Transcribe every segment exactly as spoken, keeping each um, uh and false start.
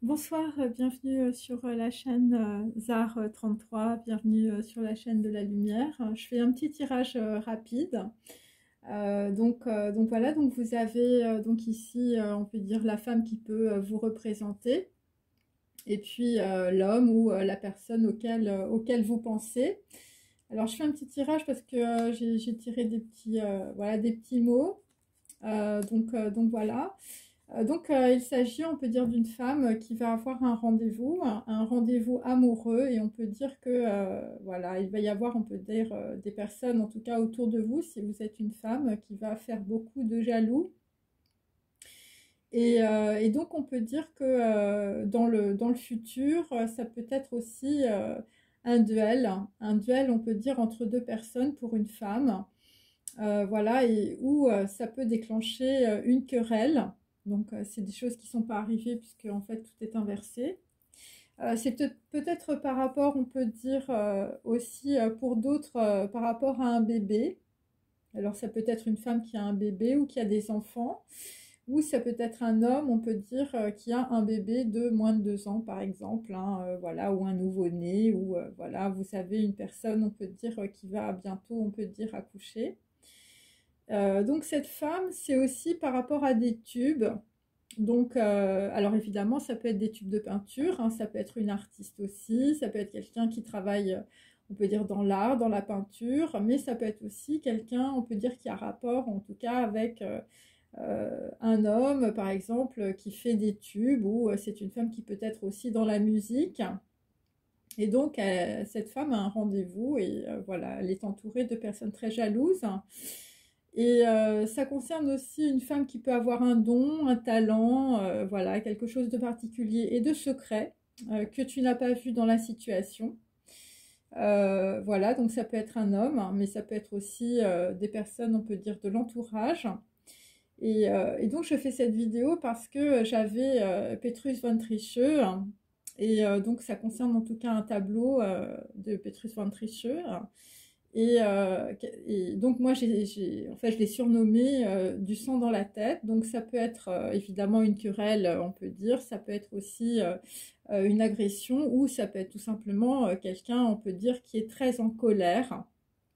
Bonsoir, euh, bienvenue euh, sur euh, la chaîne euh, Zar euh, trente-trois, bienvenue euh, sur la chaîne de la lumière. Euh, Je fais un petit tirage euh, rapide. Euh, donc, euh, donc voilà, donc vous avez euh, donc ici, euh, on peut dire la femme qui peut euh, vous représenter, et puis euh, l'homme ou euh, la personne auquel, euh, auquel vous pensez. Alors je fais un petit tirage parce que euh, j'ai j'ai tiré des petits, euh, voilà, des petits mots. Euh, donc, euh, donc voilà. Euh, donc, euh, il s'agit, on peut dire, d'une femme qui va avoir un rendez-vous, un, un rendez-vous amoureux, et on peut dire que, euh, voilà, il va y avoir, on peut dire, euh, des personnes, en tout cas autour de vous, si vous êtes une femme, qui va faire beaucoup de jaloux. Et, euh, et donc, on peut dire que euh, dans le, dans le futur, euh, ça peut être aussi euh, un duel, un duel, on peut dire, entre deux personnes pour une femme. Euh, voilà, et où euh, ça peut déclencher euh, une querelle. Donc, euh, c'est des choses qui ne sont pas arrivées puisque en fait tout est inversé. Euh, c'est peut- peut-être par rapport, on peut dire euh, aussi euh, pour d'autres, euh, par rapport à un bébé. Alors, ça peut être une femme qui a un bébé ou qui a des enfants, ou ça peut être un homme, on peut dire, euh, qui a un bébé de moins de deux ans, par exemple, hein, euh, voilà, ou un nouveau-né, ou euh, voilà, vous savez, une personne, on peut dire, euh, qui va bientôt, on peut dire, accoucher. Euh, donc cette femme, c'est aussi par rapport à des tubes. Donc, euh, alors évidemment, ça peut être des tubes de peinture, hein, ça peut être une artiste aussi, ça peut être quelqu'un qui travaille, on peut dire, dans l'art, dans la peinture, mais ça peut être aussi quelqu'un, on peut dire, qui a rapport, en tout cas, avec euh, euh, un homme, par exemple, qui fait des tubes, ou euh, c'est une femme qui peut être aussi dans la musique. Et donc, euh, cette femme a un rendez-vous et euh, voilà, elle est entourée de personnes très jalouses. Et euh, ça concerne aussi une femme qui peut avoir un don, un talent, euh, voilà, quelque chose de particulier et de secret euh, que tu n'as pas vu dans la situation. Euh, voilà, donc ça peut être un homme, hein, mais ça peut être aussi euh, des personnes, on peut dire, de l'entourage. Et, euh, et donc je fais cette vidéo parce que j'avais euh, Petrus von Tricheux, hein, et euh, donc ça concerne en tout cas un tableau euh, de Petrus von Tricheux. Et, euh, et donc moi, j'ai, j'ai, en fait, je l'ai surnommé euh, du sang dans la tête. Donc ça peut être euh, évidemment une querelle, on peut dire. Ça peut être aussi euh, euh, une agression ou ça peut être tout simplement euh, quelqu'un, on peut dire, qui est très en colère.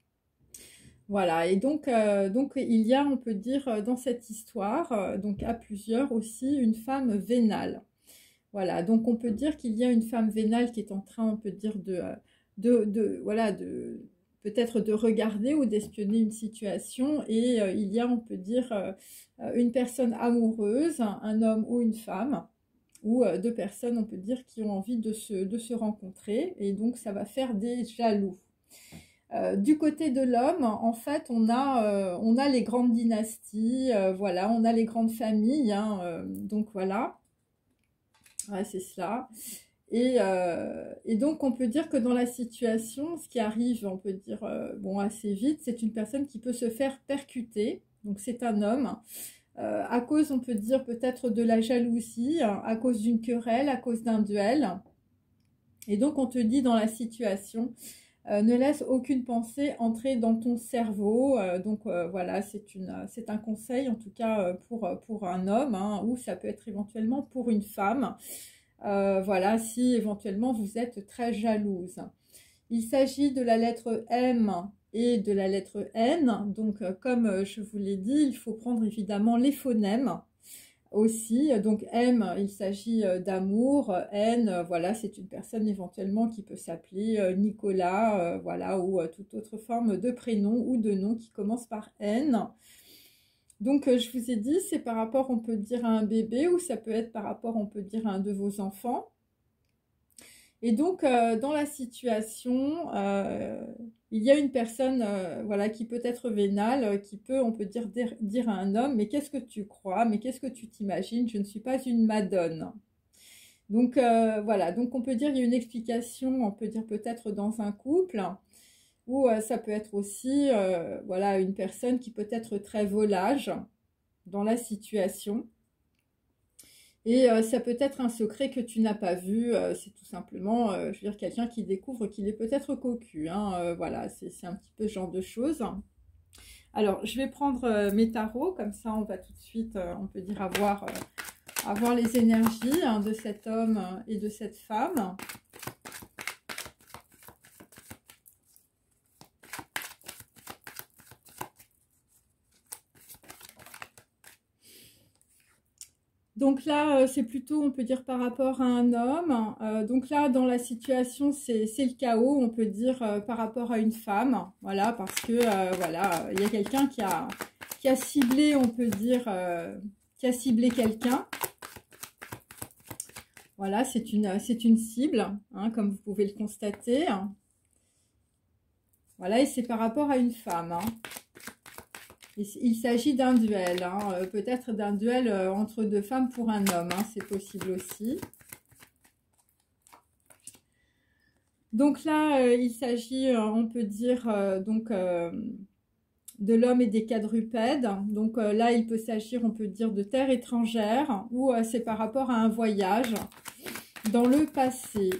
Voilà. Et donc, euh, donc il y a, on peut dire, euh, dans cette histoire, euh, donc à plusieurs aussi, une femme vénale. Voilà. Donc on peut dire qu'il y a une femme vénale qui est en train, on peut dire, de, euh, de, de voilà, de peut-être de regarder ou d'espionner une situation et euh, il y a, on peut dire, euh, une personne amoureuse, un, un homme ou une femme, ou euh, deux personnes, on peut dire, qui ont envie de se, de se rencontrer et donc ça va faire des jaloux. Euh, du côté de l'homme, en fait, on a, euh, on a les grandes dynasties, euh, voilà, on a les grandes familles, hein, euh, donc voilà, ouais, c'est cela. Et, euh, et donc, on peut dire que dans la situation, ce qui arrive, on peut dire, euh, bon, assez vite, c'est une personne qui peut se faire percuter. Donc, c'est un homme. Euh, à cause, on peut dire, peut-être de la jalousie, hein, à cause d'une querelle, à cause d'un duel. Et donc, on te dit dans la situation, euh, ne laisse aucune pensée entrer dans ton cerveau. Euh, donc, euh, voilà, c'est une, c'est un conseil, en tout cas, euh, pour, pour un homme, hein, ou ça peut être éventuellement pour une femme. Euh, voilà, si éventuellement vous êtes très jalouse. Il s'agit de la lettre M et de la lettre N. Donc, euh, comme euh, je vous l'ai dit, il faut prendre évidemment les phonèmes aussi. Donc, M, il s'agit euh, d'amour. N, euh, voilà, c'est une personne éventuellement qui peut s'appeler euh, Nicolas, euh, voilà, ou euh, toute autre forme de prénom ou de nom qui commence par N. Donc, euh, je vous ai dit, c'est par rapport, on peut dire, à un bébé ou ça peut être par rapport, on peut dire, à un de vos enfants. Et donc, euh, dans la situation, euh, il y a une personne euh, voilà, qui peut être vénale, euh, qui peut, on peut dire, dire, dire à un homme, mais qu'est-ce que tu crois? Mais qu'est-ce que tu t'imagines? Je ne suis pas une madone. Donc, euh, voilà, donc on peut dire, il y a une explication, on peut dire peut-être dans un couple, ou euh, ça peut être aussi, euh, voilà, une personne qui peut être très volage dans la situation. Et euh, ça peut être un secret que tu n'as pas vu, euh, c'est tout simplement, euh, je veux dire, quelqu'un qui découvre qu'il est peut-être cocu, hein, euh, voilà, c'est un petit peu ce genre de choses. Alors, je vais prendre euh, mes tarots, comme ça on va tout de suite, euh, on peut dire, avoir euh, à voir les énergies hein, de cet homme et de cette femme. Donc là, c'est plutôt, on peut dire, par rapport à un homme. Euh, donc là, dans la situation, c'est le chaos, on peut dire, euh, par rapport à une femme. Voilà, parce que, euh, voilà, il y a quelqu'un qui a, qui a ciblé, on peut dire, euh, qui a ciblé quelqu'un. Voilà, c'est une, c'est une cible, hein, comme vous pouvez le constater. Voilà, et c'est par rapport à une femme, hein. Il s'agit d'un duel, hein, euh, peut-être d'un duel euh, entre deux femmes pour un homme, hein, c'est possible aussi. Donc là, euh, il s'agit, euh, on peut dire, euh, donc euh, de l'homme et des quadrupèdes. Donc euh, là, il peut s'agir, on peut dire, de terre étrangère, ou euh, c'est par rapport à un voyage dans le passé.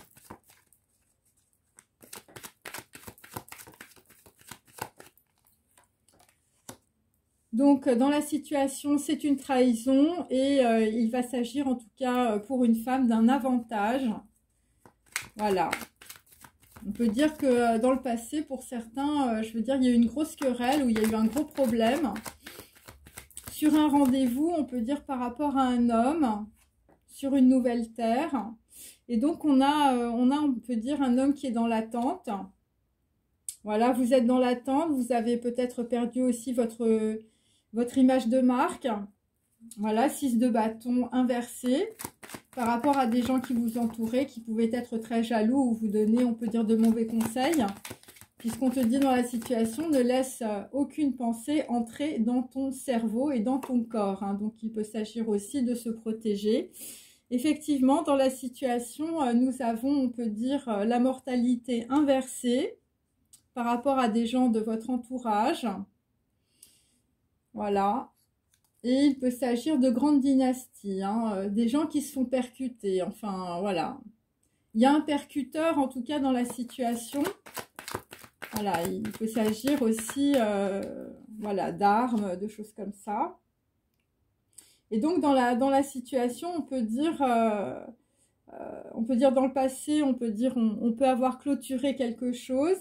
Donc, dans la situation, c'est une trahison et euh, il va s'agir en tout cas pour une femme d'un avantage. Voilà. On peut dire que euh, dans le passé, pour certains, euh, je veux dire, il y a eu une grosse querelle ou il y a eu un gros problème. Sur un rendez-vous, on peut dire par rapport à un homme, sur une nouvelle terre. Et donc, on a, euh, on a, on peut dire, un homme qui est dans l'attente. Voilà, vous êtes dans l'attente, vous avez peut-être perdu aussi votre... votre image de marque. Voilà, six de bâton inversé par rapport à des gens qui vous entouraient, qui pouvaient être très jaloux ou vous donner, on peut dire, de mauvais conseils. Puisqu'on te dit dans la situation, ne laisse aucune pensée entrer dans ton cerveau et dans ton corps, hein. Donc, il peut s'agir aussi de se protéger. Effectivement, dans la situation, nous avons, on peut dire, la mortalité inversée par rapport à des gens de votre entourage. Voilà. Et il peut s'agir de grandes dynasties, hein, des gens qui se font percuter. Enfin, voilà. Il y a un percuteur, en tout cas, dans la situation. Voilà, il peut s'agir aussi, euh, voilà, d'armes, de choses comme ça. Et donc, dans la, dans la situation, on peut dire, euh, euh, on peut dire dans le passé, on peut dire, on, on peut avoir clôturé quelque chose.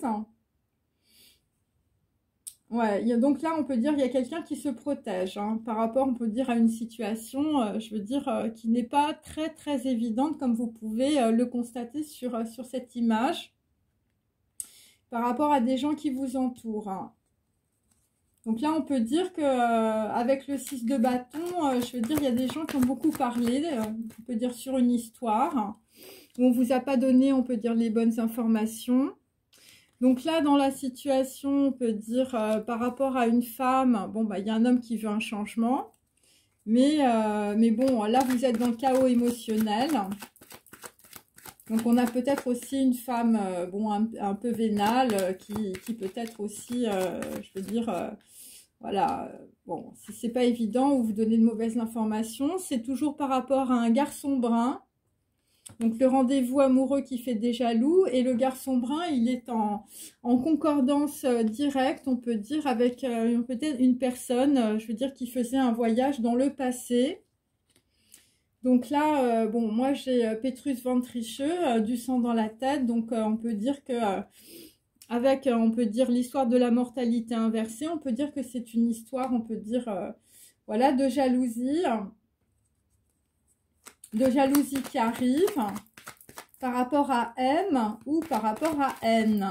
Ouais, il y a, donc là, on peut dire qu'il y a quelqu'un qui se protège, hein, par rapport, on peut dire, à une situation, euh, je veux dire, euh, qui n'est pas très, très évidente, comme vous pouvez euh, le constater sur, euh, sur cette image, par rapport à des gens qui vous entourent, hein. Donc là, on peut dire que euh, avec le six de bâton, euh, je veux dire, il y a des gens qui ont beaucoup parlé, euh, on peut dire, sur une histoire, hein, où on ne vous a pas donné, on peut dire, les bonnes informations. Donc là, dans la situation, on peut dire, euh, par rapport à une femme, bon, bah, il y a un homme qui veut un changement. Mais, euh, mais bon, là, vous êtes dans le chaos émotionnel. Donc, on a peut-être aussi une femme, euh, bon, un, un peu vénale, euh, qui, qui peut-être aussi, euh, je veux dire, euh, voilà, euh, bon, si c'est pas évident ou vous donnez de mauvaises informations, c'est toujours par rapport à un garçon brun. Donc, le rendez-vous amoureux qui fait des jaloux. Et le garçon brun, il est en, en concordance euh, directe, on peut dire, avec euh, peut-être une personne, euh, je veux dire, qui faisait un voyage dans le passé. Donc là, euh, bon, moi, j'ai euh, Pétrus ventricheux, euh, du sang dans la tête. Donc, euh, on peut dire que, euh, avec, euh, on peut dire, l'histoire de la mortalité inversée, on peut dire que c'est une histoire, on peut dire, euh, voilà, de jalousie. de jalousie qui arrive par rapport à M ou par rapport à N.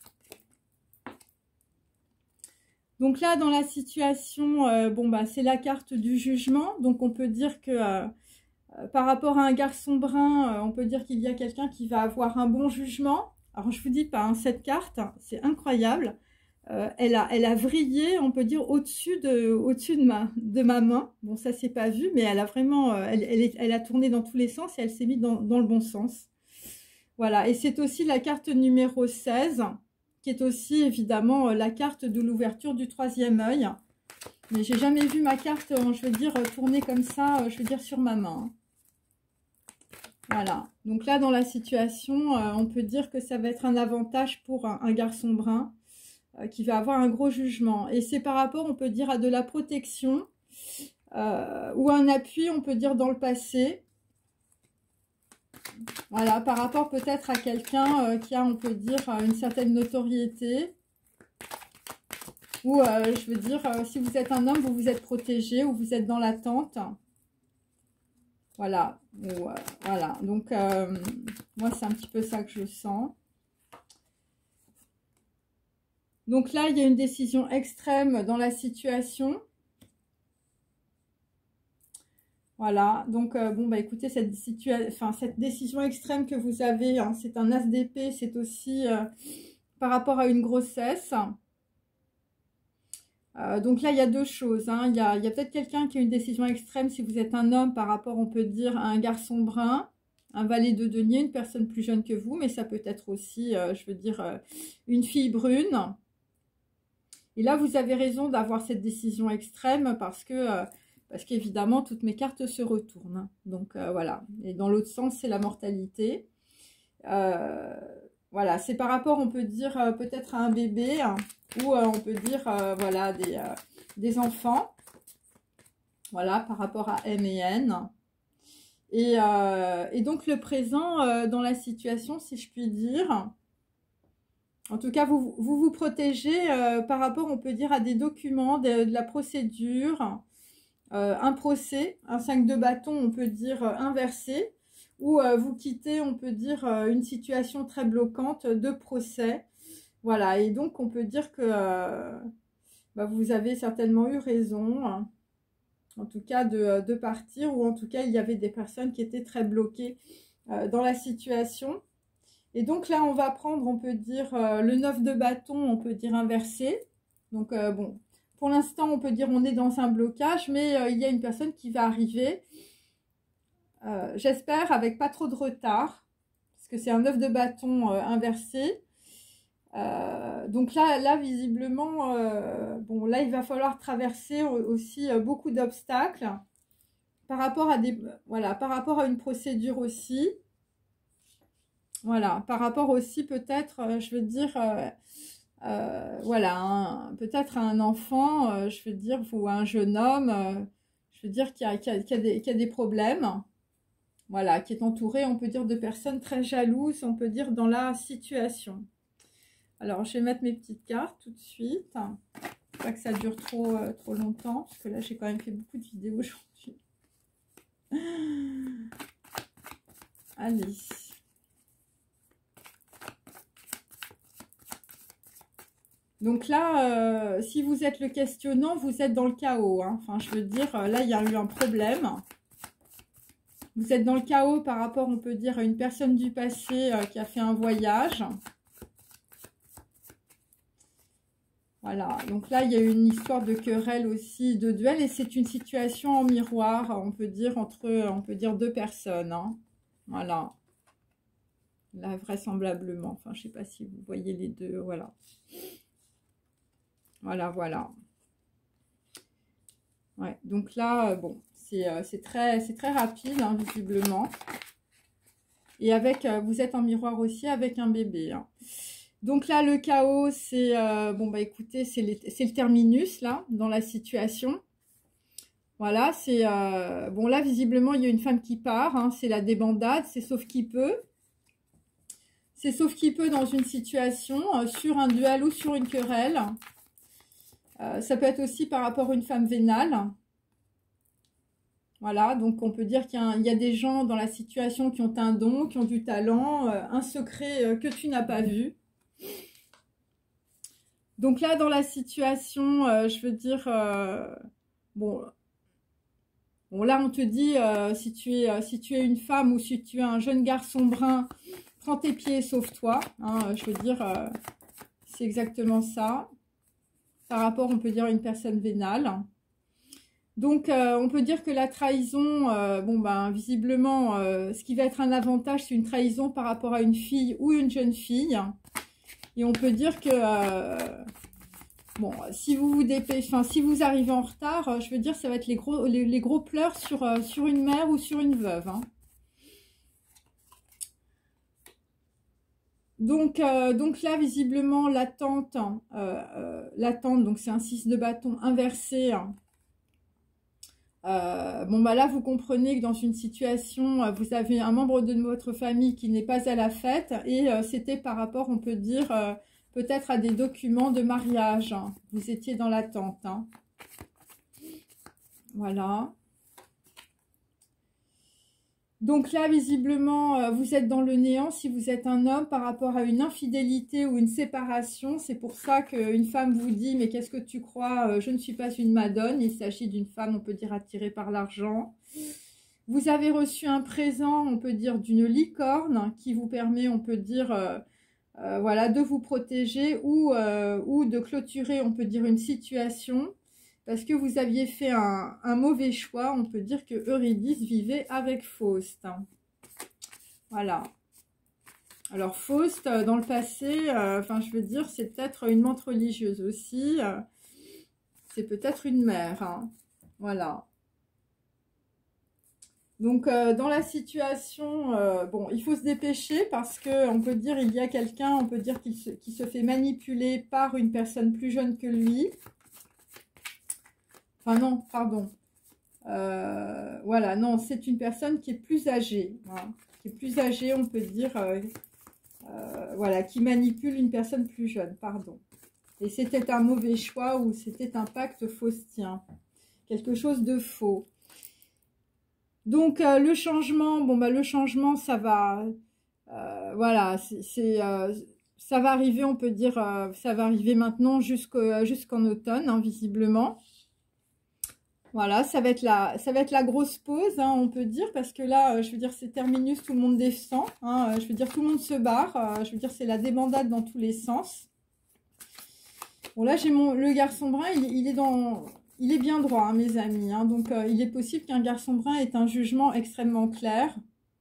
Donc là, dans la situation, euh, bon, bah, c'est la carte du jugement. Donc, on peut dire que euh, par rapport à un garçon brun, euh, on peut dire qu'il y a quelqu'un qui va avoir un bon jugement. Alors, je vous dis pas, hein, cette carte, c'est incroyable. Euh, elle, a, elle a vrillé, on peut dire, au-dessus de, au-dessus de, ma, de ma main. Bon, ça, c'est pas vu, mais elle a vraiment, euh, elle, elle, est, elle a tourné dans tous les sens et elle s'est mise dans, dans le bon sens. Voilà, et c'est aussi la carte numéro seize, qui est aussi, évidemment, la carte de l'ouverture du troisième œil. Mais j'ai jamais vu ma carte, je veux dire, tourner comme ça, je veux dire, sur ma main. Voilà, donc là, dans la situation, on peut dire que ça va être un avantage pour un, un garçon brun, qui va avoir un gros jugement. Et c'est par rapport, on peut dire, à de la protection. euh, ou un appui, on peut dire, dans le passé. Voilà, par rapport peut-être à quelqu'un euh, qui a, on peut dire, une certaine notoriété. Ou, euh, je veux dire, euh, si vous êtes un homme, vous vous êtes protégé ou vous êtes dans l'attente. Voilà, ou, euh, voilà. Donc, euh, moi, c'est un petit peu ça que je sens. Donc là, il y a une décision extrême dans la situation. Voilà, donc euh, bon, bah écoutez, cette, enfin, cette décision extrême que vous avez, hein, c'est un as d'épée, c'est aussi euh, par rapport à une grossesse. Euh, donc là, il y a deux choses. Hein. Il y a, il y a peut-être quelqu'un qui a une décision extrême si vous êtes un homme par rapport, on peut dire, à un garçon brun, un valet de denier, une personne plus jeune que vous, mais ça peut être aussi, euh, je veux dire, euh, une fille brune. Et là, vous avez raison d'avoir cette décision extrême parce que... Euh, Parce qu'évidemment, toutes mes cartes se retournent. Donc, euh, voilà. Et dans l'autre sens, c'est la mortalité. Euh, voilà. C'est par rapport, on peut dire, euh, peut-être à un bébé. Hein, ou euh, on peut dire, euh, voilà, des, euh, des enfants. Voilà, par rapport à M et N. Et, euh, et donc, le présent euh, dans la situation, si je puis dire. En tout cas, vous vous, vous protégez euh, par rapport, on peut dire, à des documents, de, de la procédure. Euh, un procès, un cinq de bâton, on peut dire euh, inversé, ou euh, vous quittez, on peut dire, euh, une situation très bloquante de procès. Voilà, et donc on peut dire que euh, bah, vous avez certainement eu raison, hein, en tout cas de, de partir, ou en tout cas il y avait des personnes qui étaient très bloquées euh, dans la situation. Et donc là on va prendre, on peut dire, euh, le neuf de bâton, on peut dire inversé. Donc euh, bon... Pour l'instant, on peut dire on est dans un blocage, mais euh, il y a une personne qui va arriver, euh, j'espère, avec pas trop de retard, parce que c'est un neuf de bâton euh, inversé. Euh, donc là, là visiblement, euh, bon, là, il va falloir traverser aussi euh, beaucoup d'obstacles par rapport à des, voilà, par rapport à une procédure aussi. Voilà, par rapport aussi peut-être, euh, je veux dire... Euh, Euh, voilà, peut-être un enfant, euh, je veux dire, ou un jeune homme, euh, je veux dire, qui a, qui, a, qui, a des, qui a des problèmes, voilà, qui est entouré, on peut dire, de personnes très jalouses, on peut dire, dans la situation. Alors, je vais mettre mes petites cartes tout de suite, pas que ça dure trop, euh, trop longtemps, parce que là, j'ai quand même fait beaucoup de vidéos aujourd'hui. Allez. Donc là, euh, si vous êtes le questionnant, vous êtes dans le chaos. Hein. Enfin, je veux dire, là, il y a eu un problème. Vous êtes dans le chaos par rapport, on peut dire, à une personne du passé euh, qui a fait un voyage. Voilà. Donc là, il y a eu une histoire de querelle aussi, de duel. Et c'est une situation en miroir, on peut dire, entre on peut dire deux personnes. Hein. Voilà. Là, vraisemblablement. Enfin, je ne sais pas si vous voyez les deux. Voilà. Voilà, voilà. Ouais, donc là, euh, bon, c'est euh, très, c'est très rapide, hein, visiblement. Et avec, euh, vous êtes en miroir aussi avec un bébé. Hein. Donc là, le chaos, c'est, euh, bon, bah écoutez, c'est le terminus, là, dans la situation. Voilà, c'est, euh, bon, là, visiblement, il y a une femme qui part, hein, c'est la débandade, c'est sauf qui peut. C'est sauf qui peut dans une situation, euh, sur un duel ou sur une querelle. Euh, ça peut être aussi par rapport à une femme vénale. Voilà, donc on peut dire qu'il y, y a des gens dans la situation qui ont un don, qui ont du talent, euh, un secret euh, que tu n'as pas vu. Donc là, dans la situation, euh, je veux dire, euh, bon, bon, là on te dit, euh, si, tu es, euh, si tu es une femme ou si tu es un jeune garçon brun, prends tes pieds et sauve-toi. Hein, je veux dire, euh, c'est exactement ça. Par rapport, on peut dire, à une personne vénale. Donc, euh, on peut dire que la trahison, euh, bon, ben, visiblement, euh, ce qui va être un avantage, c'est une trahison par rapport à une fille ou une jeune fille. Et on peut dire que, euh, bon, si vous vous dépêchez, enfin, si vous arrivez en retard, euh, je veux dire, ça va être les gros, les, les gros pleurs sur, euh, sur une mère ou sur une veuve. Hein. Donc, euh, donc là, visiblement, l'attente, euh, euh, l'attente, donc c'est un six de bâton inversé. Hein. Euh, bon, bah là, vous comprenez que dans une situation, euh, vous avez un membre de votre famille qui n'est pas à la fête et euh, c'était par rapport, on peut dire, euh, peut-être à des documents de mariage. Hein. Vous étiez dans l'attente. Hein. Voilà. Donc là, visiblement, euh, vous êtes dans le néant si vous êtes un homme par rapport à une infidélité ou une séparation. C'est pour ça qu'une femme vous dit « Mais qu'est-ce que tu crois? euh, Je ne suis pas une madone. » Il s'agit d'une femme, on peut dire, attirée par l'argent. Vous avez reçu un présent, on peut dire, d'une licorne qui vous permet, on peut dire, euh, euh, voilà, de vous protéger ou, euh, ou de clôturer, on peut dire, une situation. Parce que vous aviez fait un, un mauvais choix, on peut dire que Eurydice vivait avec Faust. Voilà. Alors Faust, dans le passé, euh, enfin je veux dire, c'est peut-être une menthe religieuse aussi. Euh, c'est peut-être une mère. Hein. Voilà. Donc euh, dans la situation, euh, bon, il faut se dépêcher parce que on peut dire il y a quelqu'un, on peut dire qu'il se, qui se fait manipuler par une personne plus jeune que lui. Enfin non, pardon. Euh, voilà, non, c'est une personne qui est plus âgée. Hein, qui est plus âgée, on peut dire, euh, euh, voilà, qui manipule une personne plus jeune, pardon. Et c'était un mauvais choix ou c'était un pacte faustien. Quelque chose de faux. Donc, euh, le changement, bon, bah, le changement, ça va, euh, voilà, c'est, euh, ça va arriver, on peut dire, euh, ça va arriver maintenant jusqu'au, jusqu'en automne, hein, visiblement. Voilà, ça va être la, ça va être la grosse pause, hein, on peut dire, parce que là, euh, je veux dire, c'est terminus, tout le monde descend, hein, euh, je veux dire, tout le monde se barre, euh, je veux dire, c'est la débandade dans tous les sens. Bon, là, j'ai mon, le garçon brun, il, il est dans, il est bien droit, hein, mes amis, hein, donc euh, il est possible qu'un garçon brun ait un jugement extrêmement clair.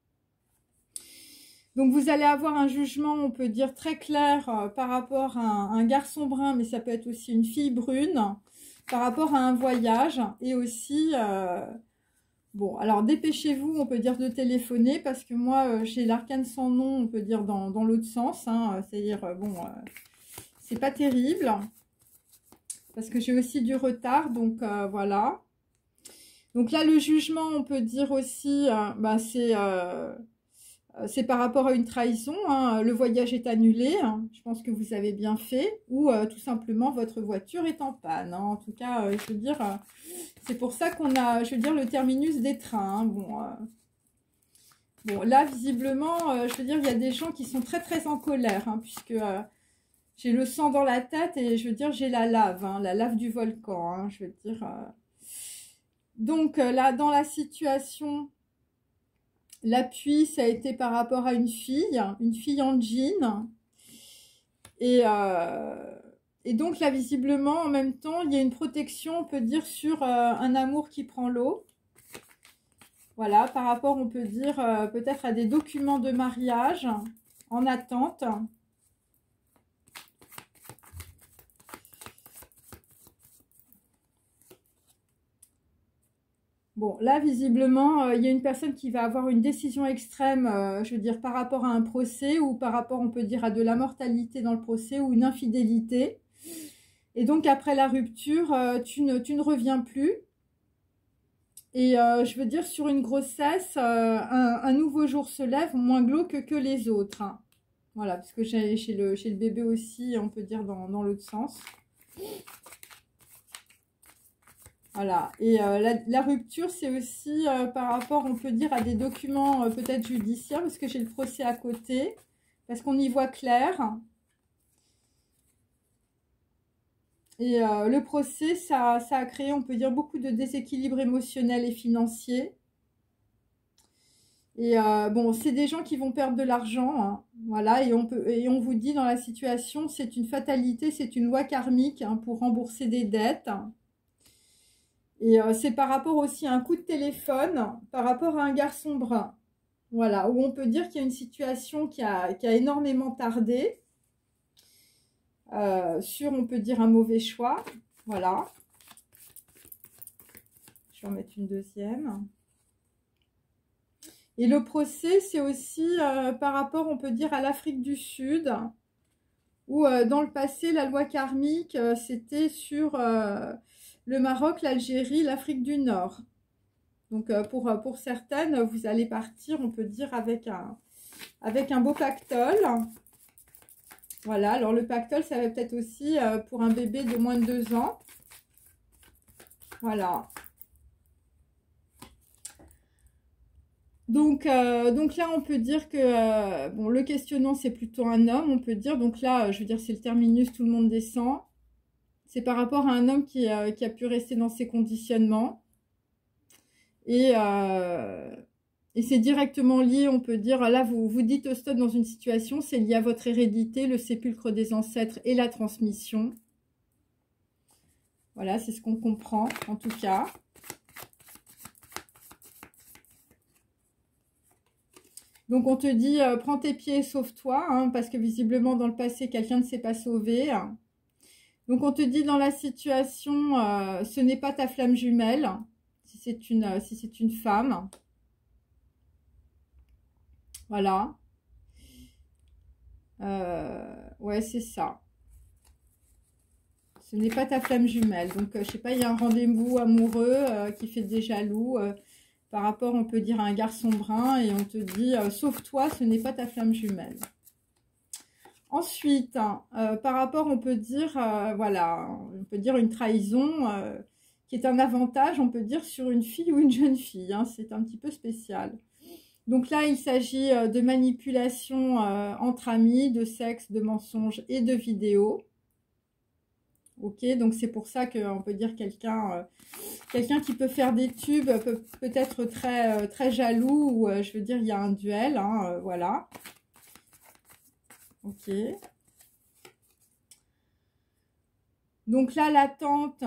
Donc, vous allez avoir un jugement, on peut dire, très clair euh, par rapport à un, un garçon brun, mais ça peut être aussi une fille brune, par rapport à un voyage et aussi, euh, bon, alors dépêchez-vous, on peut dire de téléphoner parce que moi, euh, j'ai l'arcane sans nom, on peut dire dans, dans l'autre sens, hein, c'est-à-dire, euh, bon, euh, c'est pas terrible parce que j'ai aussi du retard, donc euh, voilà. Donc là, le jugement, on peut dire aussi, euh, bah, c'est... Euh, c'est par rapport à une trahison, hein, le voyage est annulé, hein, je pense que vous avez bien fait, ou euh, tout simplement votre voiture est en panne. Hein, en tout cas, euh, je veux dire, euh, c'est pour ça qu'on a, je veux dire, le terminus des trains. Hein, bon, euh, bon, là, visiblement, euh, je veux dire, il y a des gens qui sont très très en colère, hein, puisque euh, j'ai le sang dans la tête et je veux dire, j'ai la lave, hein, la lave du volcan, hein, je veux dire. Euh... Donc euh, là, dans la situation... L'appui, ça a été par rapport à une fille, une fille en jean. Et, euh, et donc là, visiblement, en même temps, il y a une protection, on peut dire, sur euh, un amour qui prend l'eau. Voilà, par rapport, on peut dire, euh, peut-être à des documents de mariage en attente. Bon, là, visiblement, euh, il y a une personne qui va avoir une décision extrême, euh, je veux dire, par rapport à un procès ou par rapport, on peut dire, à de la mortalité dans le procès ou une infidélité. Et donc, après la rupture, euh, tu, ne, tu ne reviens plus. Et euh, je veux dire, sur une grossesse, euh, un, un nouveau jour se lève, moins glauque que les autres. Hein. Voilà, parce que chez, chez, le, chez le bébé aussi, on peut dire dans, dans l'autre sens. Voilà, et euh, la, la rupture, c'est aussi euh, par rapport, on peut dire, à des documents euh, peut-être judiciaires, parce que j'ai le procès à côté, parce qu'on y voit clair. Et euh, le procès, ça, ça a créé, on peut dire, beaucoup de déséquilibres émotionnels et financiers. Et euh, bon, c'est des gens qui vont perdre de l'argent, hein, voilà, et on, peut, et on vous dit dans la situation, c'est une fatalité, c'est une loi karmique hein, pour rembourser des dettes. Et euh, c'est par rapport aussi à un coup de téléphone, par rapport à un garçon brun. Voilà, où on peut dire qu'il y a une situation qui a, qui a énormément tardé. Euh, sur, on peut dire, un mauvais choix. Voilà. Je vais en mettre une deuxième. Et le procès, c'est aussi euh, par rapport, on peut dire, à l'Afrique du Sud. Où euh, dans le passé, la loi karmique, euh, c'était sur... Euh, le Maroc, l'Algérie, l'Afrique du Nord. Donc, euh, pour, pour certaines, vous allez partir, on peut dire, avec un, avec un beau pactole. Voilà, alors le pactole, ça va peut-être aussi euh, pour un bébé de moins de deux ans. Voilà. Donc, euh, donc là, on peut dire que euh, bon, le questionnant, c'est plutôt un homme, on peut dire. Donc là, je veux dire, c'est le terminus, tout le monde descend. C'est par rapport à un homme qui, euh, qui a pu rester dans ses conditionnements. Et, euh, et c'est directement lié, on peut dire, là, vous, vous dites stop dans une situation, c'est lié à votre hérédité, le sépulcre des ancêtres et la transmission. Voilà, c'est ce qu'on comprend, en tout cas. Donc, on te dit, euh, prends tes pieds et sauve-toi, hein, parce que visiblement, dans le passé, quelqu'un ne s'est pas sauvé. Donc, on te dit, dans la situation, euh, ce n'est pas ta flamme jumelle, si c'est une, euh, si c'est une femme. Voilà. Euh, ouais, c'est ça. Ce n'est pas ta flamme jumelle. Donc, euh, je sais pas, il y a un rendez-vous amoureux euh, qui fait des jaloux. Euh, par rapport, on peut dire, à un garçon brun. Et on te dit, euh, sauve-toi, ce n'est pas ta flamme jumelle. Ensuite, hein, euh, par rapport, on peut dire, euh, voilà, on peut dire une trahison euh, qui est un avantage, on peut dire, sur une fille ou une jeune fille. Hein, c'est un petit peu spécial. Donc là, il s'agit euh, de manipulation euh, entre amis, de sexe, de mensonges et de vidéos. Ok, donc c'est pour ça qu'on peut dire quelqu'un euh, quelqu'un qui peut faire des tubes, peut peut-être très, euh, très jaloux, ou euh, je veux dire, il y a un duel, hein, euh, voilà. Ok. Donc là, l'attente,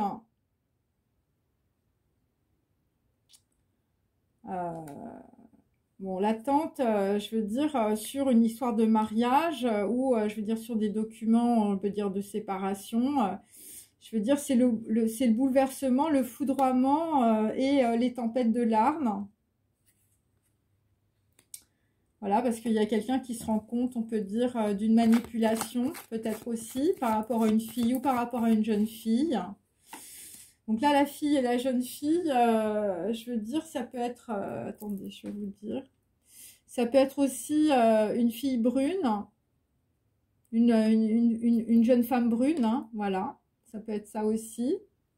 euh, bon, l'attente, euh, je veux dire, euh, sur une histoire de mariage, euh, ou euh, je veux dire, sur des documents, on peut dire, de séparation, euh, je veux dire, c'est le, le, c'est le bouleversement, le foudroiement euh, et euh, les tempêtes de larmes. Voilà, parce qu'il y a quelqu'un qui se rend compte, on peut dire, euh, d'une manipulation, peut-être aussi, par rapport à une fille ou par rapport à une jeune fille. Donc là, la fille et la jeune fille, euh, je veux dire, ça peut être... Euh, attendez, je vais vous dire. Ça peut être aussi euh, une fille brune, une, une, une, une jeune femme brune, hein, voilà. Ça peut être ça aussi.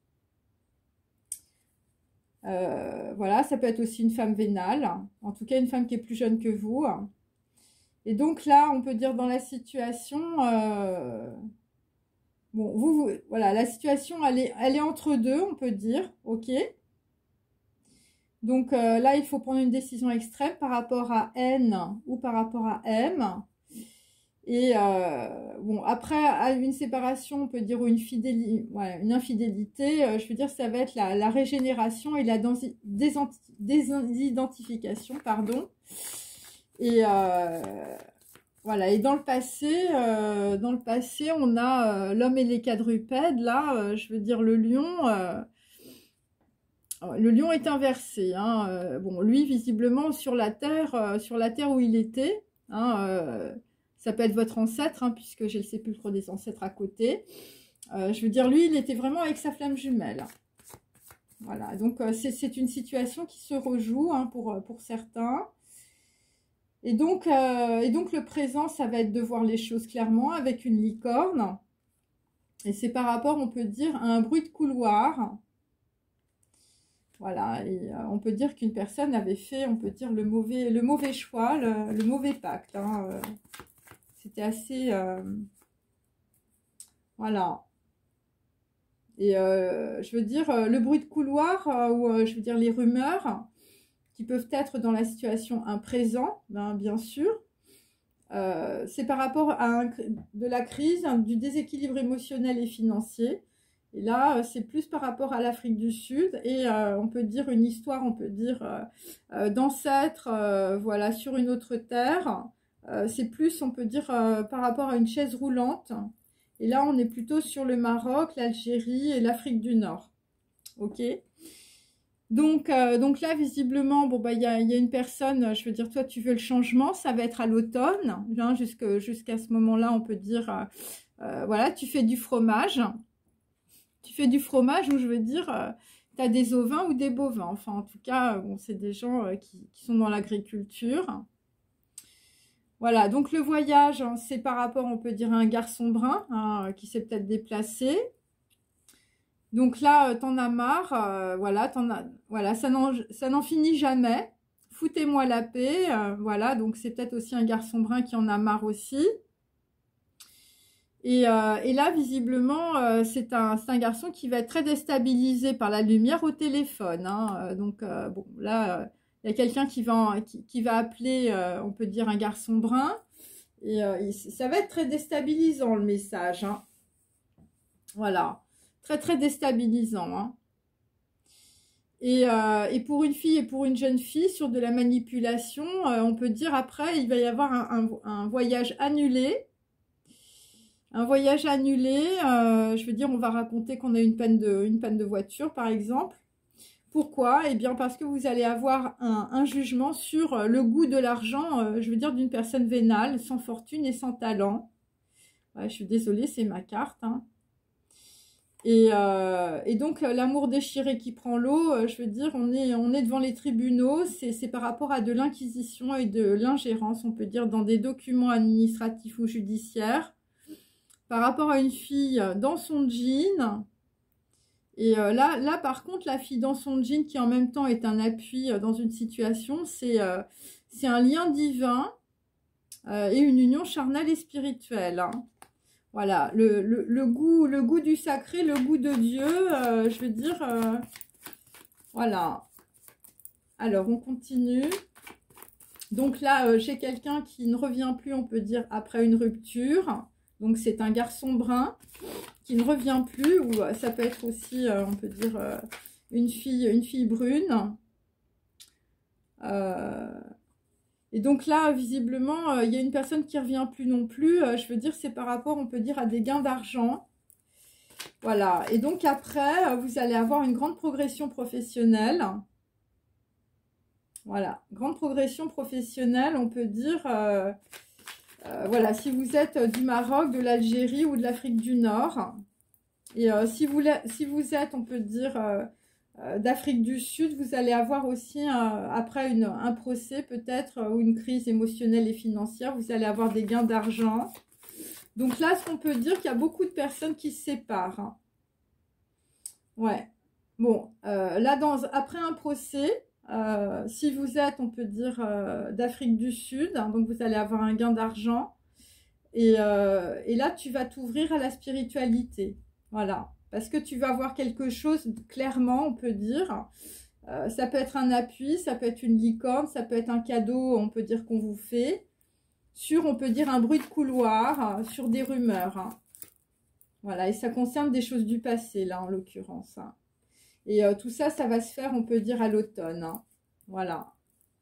Euh, voilà, ça peut être aussi une femme vénale. En tout cas, une femme qui est plus jeune que vous. Et donc là, on peut dire dans la situation... Euh, bon, vous, vous, voilà, la situation, elle est, elle est entre deux, on peut dire. Ok. Donc euh, là, il faut prendre une décision extrême par rapport à N ou par rapport à M. Et euh, bon, après, à une séparation, on peut dire une, fidéli ouais, une infidélité, euh, je veux dire, ça va être la, la régénération et la désidentification, pardon. Et euh, voilà, et dans le passé, euh, dans le passé, on a euh, l'homme et les quadrupèdes, là, euh, je veux dire, le lion, euh, le lion est inversé, hein, euh, bon, lui, visiblement, sur la terre, euh, sur la terre où il était, hein, euh, ça peut être votre ancêtre, hein, puisque j'ai le sépulcre des ancêtres à côté. Euh, je veux dire, lui, il était vraiment avec sa flamme jumelle. Voilà, donc euh, c'est une situation qui se rejoue, hein, pour, pour certains. Et donc, euh, et donc, le présent, ça va être de voir les choses clairement avec une licorne. Et c'est par rapport, on peut dire, à un bruit de couloir. Voilà, et euh, on peut dire qu'une personne avait fait, on peut dire, le mauvais, le mauvais choix, le, le mauvais pacte, hein, euh. C'était assez... Euh, voilà. Et euh, je veux dire, euh, le bruit de couloir, euh, ou euh, je veux dire les rumeurs, qui peuvent être dans la situation un présent, ben, bien sûr. Euh, c'est par rapport à un, de la crise, hein, du déséquilibre émotionnel et financier. Et là, euh, c'est plus par rapport à l'Afrique du Sud. Et euh, on peut dire une histoire, on peut dire euh, euh, d'ancêtres, euh, voilà, sur une autre terre. Euh, c'est plus, on peut dire, euh, par rapport à une chaise roulante. Et là, on est plutôt sur le Maroc, l'Algérie et l'Afrique du Nord. Ok. Donc, euh, donc là, visiblement, bon, bah, il y a, y a une personne, je veux dire, toi, tu veux le changement, ça va être à l'automne. Hein, jusqu'à jusqu'à ce moment-là, on peut dire, euh, euh, voilà, tu fais du fromage. Tu fais du fromage, ou je veux dire, euh, tu as des ovins ou des bovins. Enfin, en tout cas, bon, c'est des gens euh, qui, qui sont dans l'agriculture. Voilà, donc le voyage, hein, c'est par rapport, on peut dire, à un garçon brun hein, qui s'est peut-être déplacé. Donc là, euh, t'en as marre, euh, voilà, t'en as, voilà, ça n'en finit jamais. Foutez-moi la paix, euh, voilà, donc c'est peut-être aussi un garçon brun qui en a marre aussi. Et, euh, et là, visiblement, euh, c'est un, un garçon qui va être très déstabilisé par la lumière au téléphone. Hein, euh, donc, euh, bon, là, euh, il y a quelqu'un qui va, qui, qui va appeler, euh, on peut dire, un garçon brun. Et euh, il, ça va être très déstabilisant, le message. Hein. Voilà. Très, très déstabilisant. Hein. Et, euh, et pour une fille et pour une jeune fille, sur de la manipulation, euh, on peut dire après, il va y avoir un, un, un voyage annulé. Un voyage annulé, euh, je veux dire, on va raconter qu'on a une panne de, une panne de voiture, par exemple. Pourquoi? Eh bien, parce que vous allez avoir un, un jugement sur le goût de l'argent, euh, je veux dire, d'une personne vénale, sans fortune et sans talent. Ouais, je suis désolée, c'est ma carte. Hein. Et, euh, et donc, l'amour déchiré qui prend l'eau, euh, je veux dire, on est, on est devant les tribunaux, c'est par rapport à de l'inquisition et de l'ingérence, on peut dire, dans des documents administratifs ou judiciaires. Par rapport à une fille dans son jean. Et euh, là, là, par contre, la fille dans son jean, qui en même temps est un appui euh, dans une situation, c'est euh, c'est un lien divin euh, et une union charnelle et spirituelle. Hein. Voilà, le, le, le, goût, le goût du sacré, le goût de Dieu, euh, je veux dire, euh, voilà. Alors, on continue. Donc là, euh, j'ai quelqu'un qui ne revient plus, on peut dire, après une rupture. Donc, c'est un garçon brun qui ne revient plus, ou ça peut être aussi, euh, on peut dire, euh, une fille, une fille brune. Euh, et donc là, visiblement, euh, il y a une personne qui ne revient plus non plus. Euh, je veux dire, c'est par rapport, on peut dire, à des gains d'argent. Voilà. Et donc après, vous allez avoir une grande progression professionnelle. Voilà. Grande progression professionnelle, on peut dire... Euh, Euh, voilà, si vous êtes euh, du Maroc, de l'Algérie ou de l'Afrique du Nord, et euh, si, vous, si vous êtes, on peut dire, euh, euh, d'Afrique du Sud, vous allez avoir aussi, euh, après une, un procès peut-être, euh, ou une crise émotionnelle et financière, vous allez avoir des gains d'argent. Donc là, ce qu'on peut dire qu'il y a beaucoup de personnes qui se séparent. Hein. Ouais. Bon, euh, là, dans, après un procès... Euh, si vous êtes, on peut dire, euh, d'Afrique du Sud, hein, donc vous allez avoir un gain d'argent. Et, euh, et là, tu vas t'ouvrir à la spiritualité. Voilà. Parce que tu vas voir quelque chose, clairement, on peut dire. Euh, ça peut être un appui, ça peut être une licorne, ça peut être un cadeau, on peut dire, qu'on vous fait. Sur, on peut dire, un bruit de couloir, euh, sur des rumeurs. Hein. Voilà. Et ça concerne des choses du passé, là, en l'occurrence. Hein. Et euh, tout ça, ça va se faire, on peut dire, à l'automne. Hein. Voilà.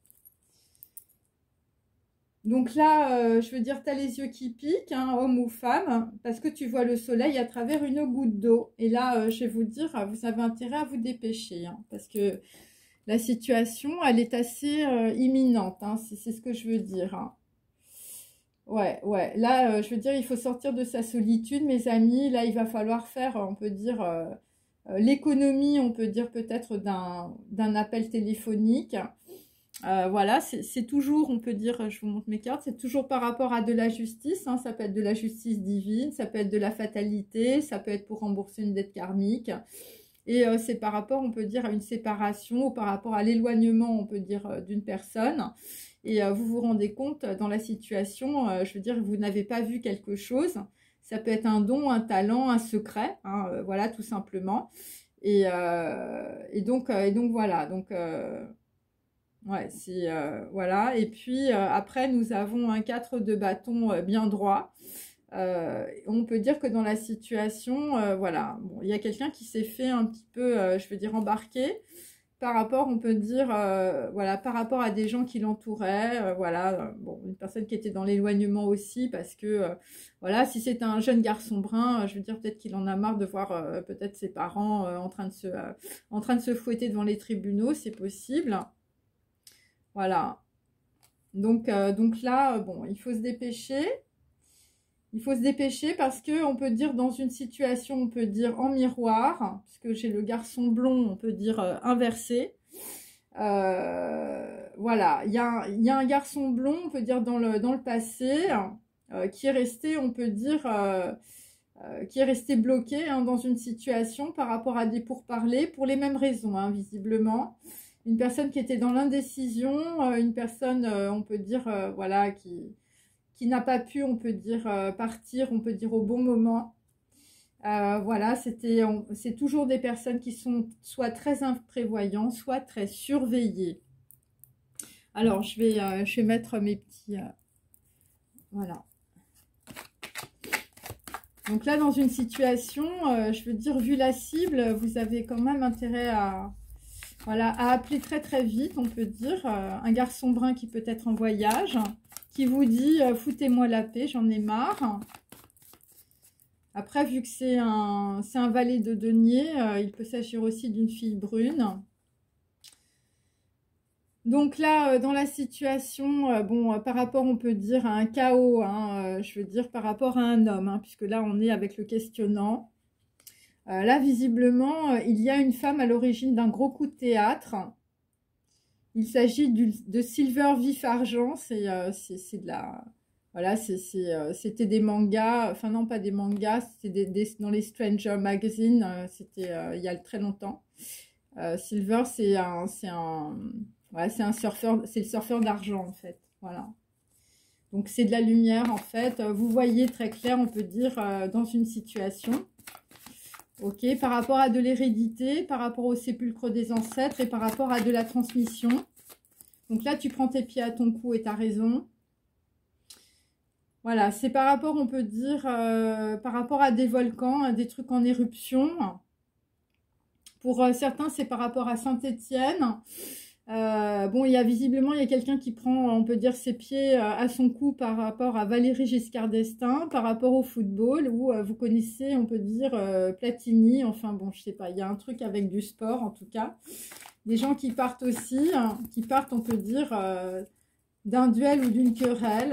Donc là, euh, je veux dire, tu as les yeux qui piquent, hein, homme ou femme, parce que tu vois le soleil à travers une goutte d'eau. Et là, euh, je vais vous dire, vous avez intérêt à vous dépêcher, hein, parce que la situation, elle est assez euh, imminente. Hein, c'est ce que je veux dire. Hein. Ouais, ouais. Là, euh, je veux dire, il faut sortir de sa solitude, mes amis. Là, il va falloir faire, on peut dire... Euh, Euh, l'économie, on peut dire peut-être d'un d'un appel téléphonique. Euh, voilà, c'est toujours, on peut dire, je vous montre mes cartes, c'est toujours par rapport à de la justice. Hein, ça peut être de la justice divine, ça peut être de la fatalité, ça peut être pour rembourser une dette karmique. Et euh, c'est par rapport, on peut dire, à une séparation ou par rapport à l'éloignement, on peut dire, euh, d'une personne. Et euh, vous vous rendez compte dans la situation, euh, je veux dire, vous n'avez pas vu quelque chose. Ça peut être un don, un talent, un secret, hein, euh, voilà, tout simplement. Et, euh, et, donc, euh, et donc, voilà. Donc, euh, ouais, c'est, euh, voilà. Et puis, euh, après, nous avons un quatre de bâton euh, bien droit. Euh, on peut dire que dans la situation, euh, voilà, bon, il y a quelqu'un qui s'est fait un petit peu, euh, je veux dire, embarquer. Par rapport, on peut dire, euh, voilà, par rapport à des gens qui l'entouraient, euh, voilà, euh, bon, une personne qui était dans l'éloignement aussi, parce que, euh, voilà, si c'est un jeune garçon brun, euh, je veux dire, peut-être qu'il en a marre de voir euh, peut-être ses parents euh, en train de se, euh, en train de se fouetter devant les tribunaux, c'est possible. Voilà. Donc, euh, donc là, bon, il faut se dépêcher. Il faut se dépêcher parce que on peut dire dans une situation, on peut dire en miroir, puisque j'ai le garçon blond, on peut dire euh, inversé. Euh, voilà, il y a, il y a un garçon blond, on peut dire dans le, dans le passé, euh, qui est resté, on peut dire, euh, euh, qui est resté bloqué hein, dans une situation par rapport à des pourparlers, pour les mêmes raisons, hein, visiblement. Une personne qui était dans l'indécision, euh, une personne, euh, on peut dire, euh, voilà, qui qui n'a pas pu, on peut dire, euh, partir, on peut dire au bon moment. Euh, voilà, c'était, c'est toujours des personnes qui sont soit très imprévoyants, soit très surveillées. Alors, je vais, euh, je vais mettre mes petits... Euh, voilà. Donc là, dans une situation, euh, je veux dire, vu la cible, vous avez quand même intérêt à... Voilà, à appeler très très vite, on peut dire. Euh, un garçon brun qui peut être en voyage, qui vous dit euh, « foutez-moi la paix, j'en ai marre ». Après, vu que c'est un, c'est un valet de denier, euh, il peut s'agir aussi d'une fille brune. Donc là, euh, dans la situation, euh, bon, euh, par rapport, on peut dire, à un chaos, hein, euh, je veux dire par rapport à un homme, hein, puisque là, on est avec le questionnant. Euh, là, visiblement, euh, il y a une femme à l'origine d'un gros coup de théâtre. Il s'agit de Silver Vif Argent, c'est euh, de la... Voilà, c'était euh, des mangas, enfin non, pas des mangas, c'était des, des, dans les Stranger Magazine, euh, c'était euh, il y a très longtemps. Euh, Silver, c'est un, c'est un, ouais, c'est un surfeur, c'est le surfeur d'argent en fait, voilà. Donc c'est de la lumière en fait, vous voyez très clair, on peut dire, euh, dans une situation. Ok, par rapport à de l'hérédité, par rapport au sépulcre des ancêtres et par rapport à de la transmission. Donc là, tu prends tes pieds à ton cou et tu as raison. Voilà, c'est par rapport, on peut dire, euh, par rapport à des volcans, à des trucs en éruption. Pour euh, certains, c'est par rapport à Saint-Étienne. Euh, bon, il y a visiblement, il y a quelqu'un qui prend, on peut dire, ses pieds euh, à son cou par rapport à Valéry Giscard d'Estaing, par rapport au football, où euh, vous connaissez, on peut dire, euh, Platini. Enfin bon, je sais pas, il y a un truc avec du sport, en tout cas. Des gens qui partent aussi, hein, qui partent, on peut dire, euh, d'un duel ou d'une querelle.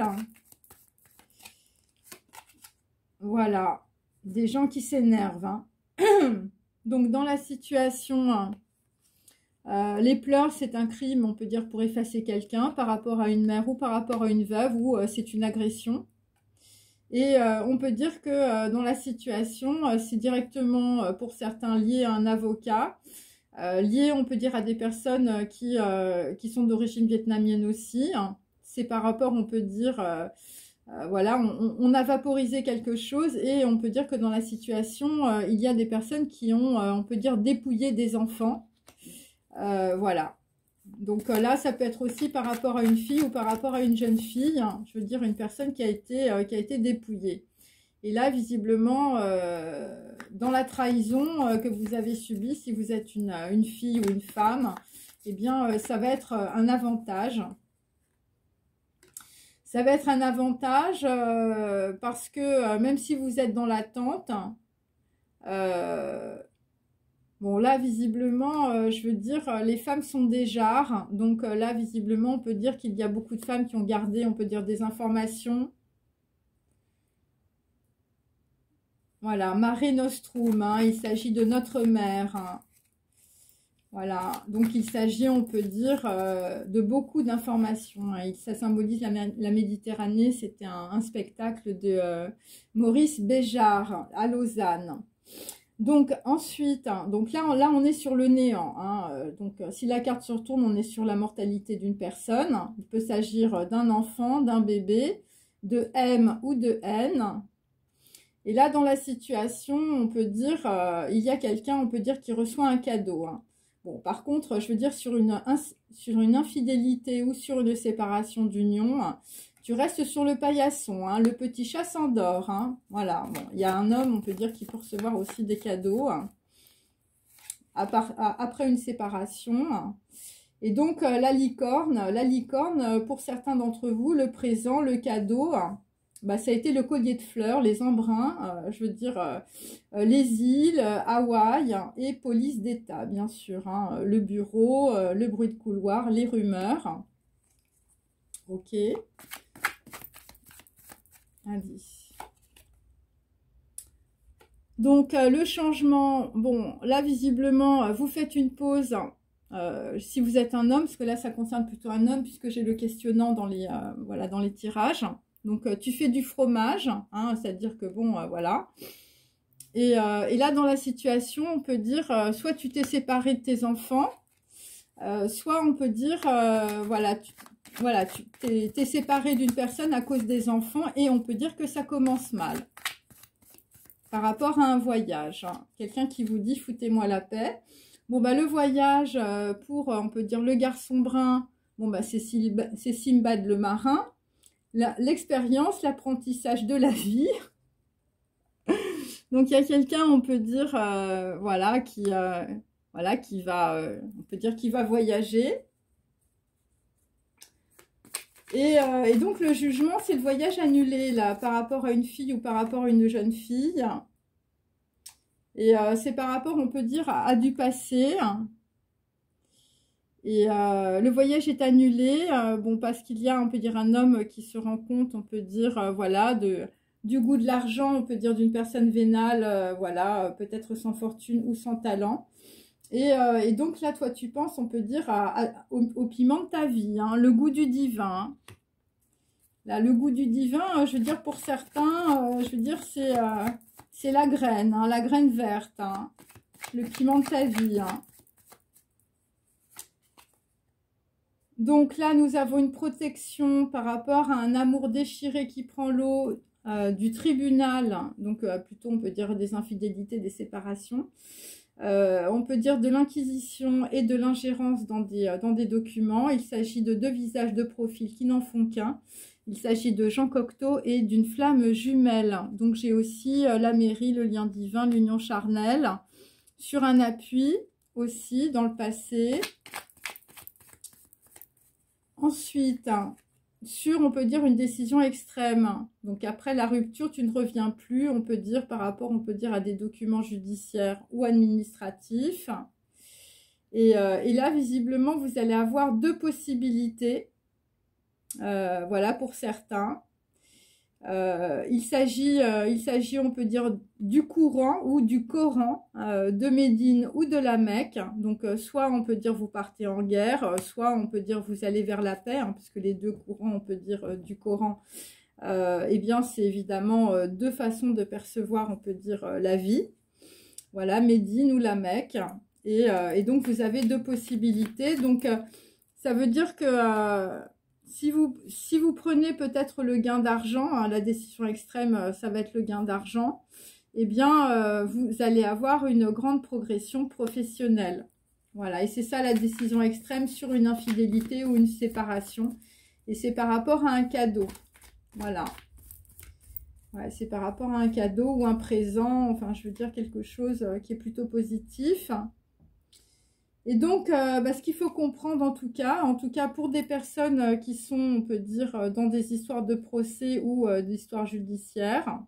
Voilà, des gens qui s'énervent. Hein. Donc, dans la situation, euh, les pleurs, c'est un crime, on peut dire, pour effacer quelqu'un par rapport à une mère ou par rapport à une veuve, ou euh, c'est une agression. Et euh, on peut dire que euh, dans la situation, euh, c'est directement, euh, pour certains, lié à un avocat, euh, lié, on peut dire, à des personnes euh, qui, euh, qui sont d'origine vietnamienne aussi. Hein. C'est par rapport, on peut dire... Euh, Euh, voilà, on, on a vaporisé quelque chose et on peut dire que dans la situation, euh, il y a des personnes qui ont, euh, on peut dire, dépouillé des enfants. Euh, voilà. Donc euh, là, ça peut être aussi par rapport à une fille ou par rapport à une jeune fille. Hein, je veux dire, une personne qui a été, euh, qui a été dépouillée. Et là, visiblement, euh, dans la trahison euh, que vous avez subie, si vous êtes une, une fille ou une femme, eh bien, euh, ça va être un avantage. Ça va être un avantage euh, parce que euh, même si vous êtes dans l'attente, euh, bon là visiblement, euh, je veux dire, les femmes sont des jarres. Donc euh, là visiblement, on peut dire qu'il y a beaucoup de femmes qui ont gardé, on peut dire, des informations. Voilà, Mare Nostrum, hein, il s'agit de notre mère. Hein. Voilà, donc il s'agit, on peut dire, euh, de beaucoup d'informations. Hein. Ça symbolise la, la Méditerranée. C'était un, un spectacle de euh, Maurice Béjart à Lausanne. Donc ensuite, hein, donc là, là on est sur le néant. Hein. Euh, donc si la carte se retourne, on est sur la mortalité d'une personne. Il peut s'agir d'un enfant, d'un bébé, de M ou de N. Et là, dans la situation, on peut dire, euh, il y a quelqu'un, on peut dire, qui reçoit un cadeau. Hein. Bon, par contre, je veux dire, sur une, sur une infidélité ou sur une séparation d'union, tu restes sur le paillasson, hein, le petit chat s'endort. Hein, voilà, bon, il y a un homme, on peut dire, qui peut recevoir aussi des cadeaux hein, à part, à, après une séparation. Et donc, euh, la licorne, la licorne, pour certains d'entre vous, le présent, le cadeau... Bah, ça a été le collier de fleurs, les embruns, euh, je veux dire euh, euh, les îles, euh, Hawaï et police d'État, bien sûr. Hein, le bureau, euh, le bruit de couloir, les rumeurs. Ok. Indice. Donc, euh, le changement, bon, là, visiblement, vous faites une pause, euh, si vous êtes un homme, parce que là, ça concerne plutôt un homme, puisque j'ai le questionnant dans les, euh, voilà, dans les tirages. Donc, euh, tu fais du fromage, hein, c'est-à-dire que, bon, euh, voilà. Et, euh, et là, dans la situation, on peut dire, euh, soit tu t'es séparé de tes enfants, euh, soit on peut dire, euh, voilà, tu voilà, tu t'es, t'es séparé d'une personne à cause des enfants, et on peut dire que ça commence mal. Par rapport à un voyage, hein. Quelqu'un qui vous dit, foutez-moi la paix. Bon, bah, le voyage, euh, pour, euh, on peut dire, le garçon brun, bon, bah, c'est Simbad le marin. L'expérience, l'apprentissage de la vie. Donc, il y a quelqu'un, on peut dire, euh, voilà, qui, euh, voilà, qui va, euh, on peut dire, qui va voyager. Et, euh, et donc, le jugement, c'est le voyage annulé, là, par rapport à une fille ou par rapport à une jeune fille. Et euh, c'est par rapport, on peut dire, à, à du passé. Et euh, le voyage est annulé, euh, bon, parce qu'il y a, on peut dire, un homme qui se rend compte, on peut dire, euh, voilà, de, du goût de l'argent, on peut dire, d'une personne vénale, euh, voilà, peut-être sans fortune ou sans talent. Et, euh, et donc là, toi, tu penses, on peut dire, à, à, au, au piment de ta vie, hein, le goût du divin. Là, le goût du divin, euh, je veux dire, pour certains, euh, je veux dire, c'est euh, c'est la graine, hein, la graine verte, hein, le piment de ta vie, hein. Donc là, nous avons une protection par rapport à un amour déchiré qui prend l'eau, euh, du tribunal, donc euh, plutôt on peut dire des infidélités, des séparations. Euh, on peut dire de l'inquisition et de l'ingérence dans des, dans des documents. Il s'agit de deux visages de profil qui n'en font qu'un. Il s'agit de Jean Cocteau et d'une flamme jumelle. Donc j'ai aussi euh, la mairie, le lien divin, l'union charnelle, sur un appui aussi dans le passé. Ensuite, sur, on peut dire, une décision extrême. Donc, après la rupture, tu ne reviens plus, on peut dire, par rapport, on peut dire, à des documents judiciaires ou administratifs. Et, euh, et là, visiblement, vous allez avoir deux possibilités. Euh, voilà, pour certains. Euh, il s'agit, euh, il s'agit, on peut dire, du Coran ou du Coran, euh, de Médine ou de la Mecque. Donc, euh, soit on peut dire vous partez en guerre, euh, soit on peut dire vous allez vers la paix, hein, puisque les deux courants, on peut dire, euh, du Coran, euh, eh bien, c'est évidemment euh, deux façons de percevoir, on peut dire, euh, la vie. Voilà, Médine ou la Mecque. Et, euh, et donc, vous avez deux possibilités. Donc, euh, ça veut dire que... Euh, Si vous, si vous prenez peut-être le gain d'argent, hein, la décision extrême, ça va être le gain d'argent, eh bien, euh, vous allez avoir une grande progression professionnelle. Voilà, et c'est ça la décision extrême sur une infidélité ou une séparation. Et c'est par rapport à un cadeau. Voilà. Ouais, c'est par rapport à un cadeau ou un présent, enfin, je veux dire quelque chose qui est plutôt positif. Et donc, euh, bah, ce qu'il faut comprendre en tout cas, en tout cas pour des personnes euh, qui sont, on peut dire, euh, dans des histoires de procès ou euh, d'histoires judiciaires,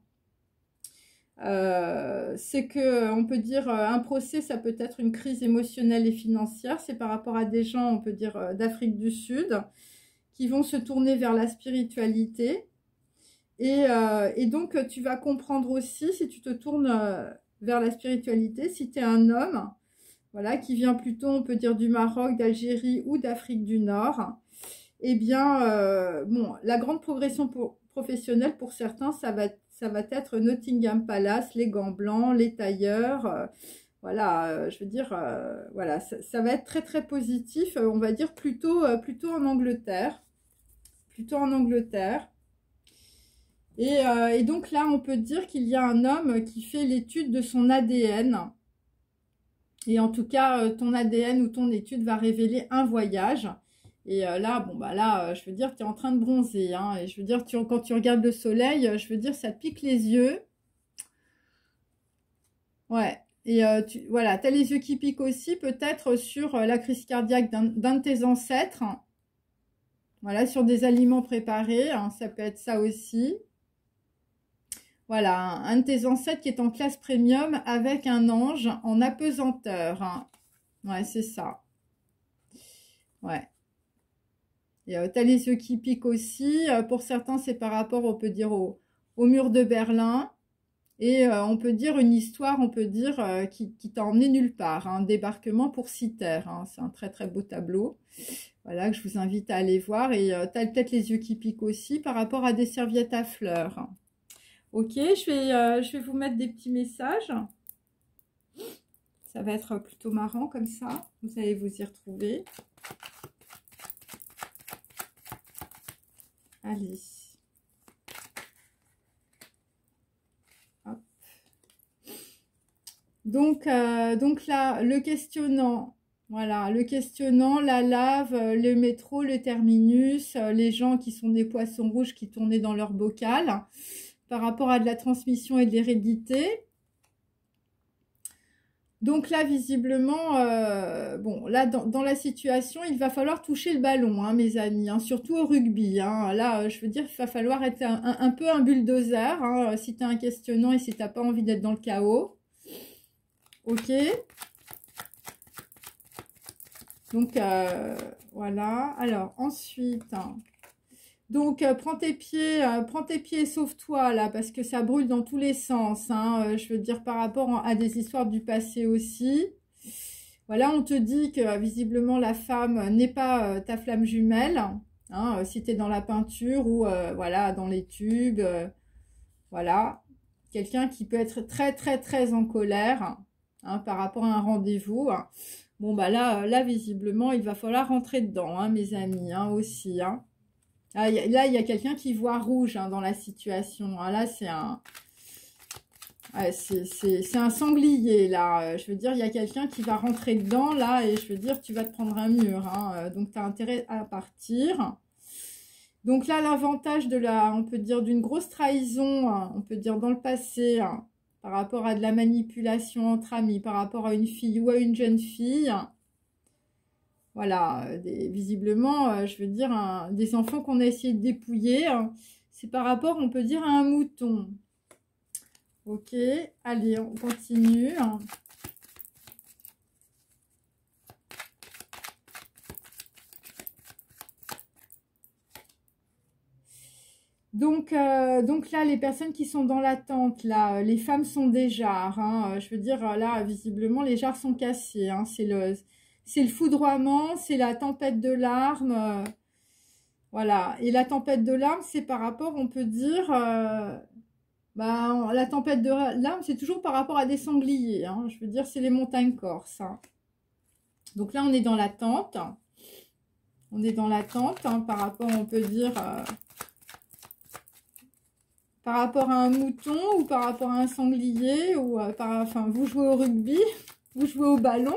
euh, c'est que, on peut dire, euh, un procès, ça peut être une crise émotionnelle et financière. C'est par rapport à des gens, on peut dire, euh, d'Afrique du Sud, qui vont se tourner vers la spiritualité. Et, euh, et donc, tu vas comprendre aussi, si tu te tournes euh, vers la spiritualité, si tu es un homme, voilà, qui vient plutôt, on peut dire, du Maroc, d'Algérie ou d'Afrique du Nord, eh bien, euh, bon, la grande progression pour, professionnelle pour certains, ça va, ça va être Nottingham Palace, les gants blancs, les tailleurs, euh, voilà, euh, je veux dire, euh, voilà, ça, ça va être très très positif, euh, on va dire plutôt, euh, plutôt en Angleterre, plutôt en Angleterre. Et, euh, et donc là, on peut dire qu'il y a un homme qui fait l'étude de son A D N. Et en tout cas, ton A D N ou ton étude va révéler un voyage. Et euh, là, bon, bah là, euh, je veux dire, tu es en train de bronzer. Hein, et je veux dire, tu, quand tu regardes le soleil, euh, je veux dire, ça pique les yeux. Ouais. Et euh, tu, voilà, tu as les yeux qui piquent aussi, peut-être sur euh, la crise cardiaque d'un d'un de tes ancêtres. Voilà, sur des aliments préparés. Hein, ça peut être ça aussi. Voilà, un de tes ancêtres qui est en classe premium avec un ange en apesanteur. Hein. Ouais, c'est ça. Ouais. Et euh, tu as les yeux qui piquent aussi. Euh, pour certains, c'est par rapport, on peut dire, au, au mur de Berlin. Et euh, on peut dire une histoire, on peut dire, euh, qui, qui t'a emmené nulle part. Hein, débarquement pour six terres. Hein, c'est un très très beau tableau. Voilà, que je vous invite à aller voir. Et euh, tu as peut-être les yeux qui piquent aussi par rapport à des serviettes à fleurs. Ok, je vais, euh, je vais vous mettre des petits messages. Ça va être plutôt marrant comme ça. Vous allez vous y retrouver. Allez. Hop. Donc, euh, donc là, le questionnant. Voilà, le questionnant, la lave, le métro, le terminus, les gens qui sont des poissons rouges qui tournaient dans leur bocal. Par rapport à de la transmission et de l'hérédité. Donc là, visiblement, euh, bon, là, dans, dans la situation, il va falloir toucher le ballon, hein, mes amis, hein, surtout au rugby. Hein. Là, je veux dire, il va falloir être un, un, un peu un bulldozer, hein, si tu as un questionnant et si tu n'as pas envie d'être dans le chaos. Ok. Donc, euh, voilà. Alors, ensuite... Hein, donc, euh, prends tes pieds, euh, prends tes pieds et sauve-toi, là, parce que ça brûle dans tous les sens, hein, euh, je veux dire, par rapport à des histoires du passé aussi. Voilà, on te dit que, euh, visiblement, la femme n'est pas euh, ta flamme jumelle, hein, euh, si tu es dans la peinture ou, euh, voilà, dans les tubes, euh, voilà. Quelqu'un qui peut être très, très, très en colère, hein, par rapport à un rendez-vous. Hein. Bon, bah là, là, visiblement, il va falloir rentrer dedans, hein, mes amis, hein, aussi, hein. Ah, y a, là, il y a quelqu'un qui voit rouge hein, dans la situation. Ah, là, c'est un... Ouais, c'est un sanglier, là. Je veux dire, il y a quelqu'un qui va rentrer dedans, là, et je veux dire, tu vas te prendre un mur. Hein. Donc, tu as intérêt à partir. Donc là, l'avantage de la... On peut dire d'une grosse trahison, hein, on peut dire dans le passé, hein, par rapport à de la manipulation entre amis, par rapport à une fille ou à une jeune fille... Voilà, des, visiblement, euh, je veux dire, un, des enfants qu'on a essayé de dépouiller, hein, c'est par rapport, on peut dire, à un mouton. Ok, allez, on continue. Donc, euh, donc là, les personnes qui sont dans l'attente, là, les femmes sont des jarres. Hein, je veux dire, là, visiblement, les jarres sont cassés. Hein, c'est le... C'est le foudroiement, c'est la tempête de larmes. Euh, voilà. Et la tempête de larmes, c'est par rapport, on peut dire... Euh, bah, la tempête de larmes, c'est toujours par rapport à des sangliers. Hein, je veux dire, c'est les montagnes corses. Hein. Donc là, on est dans l'attente. On est dans l'attente hein, par rapport, on peut dire... Euh, par rapport à un mouton ou par rapport à un sanglier. Ou euh, par, enfin, vous jouez au rugby, vous jouez au ballon.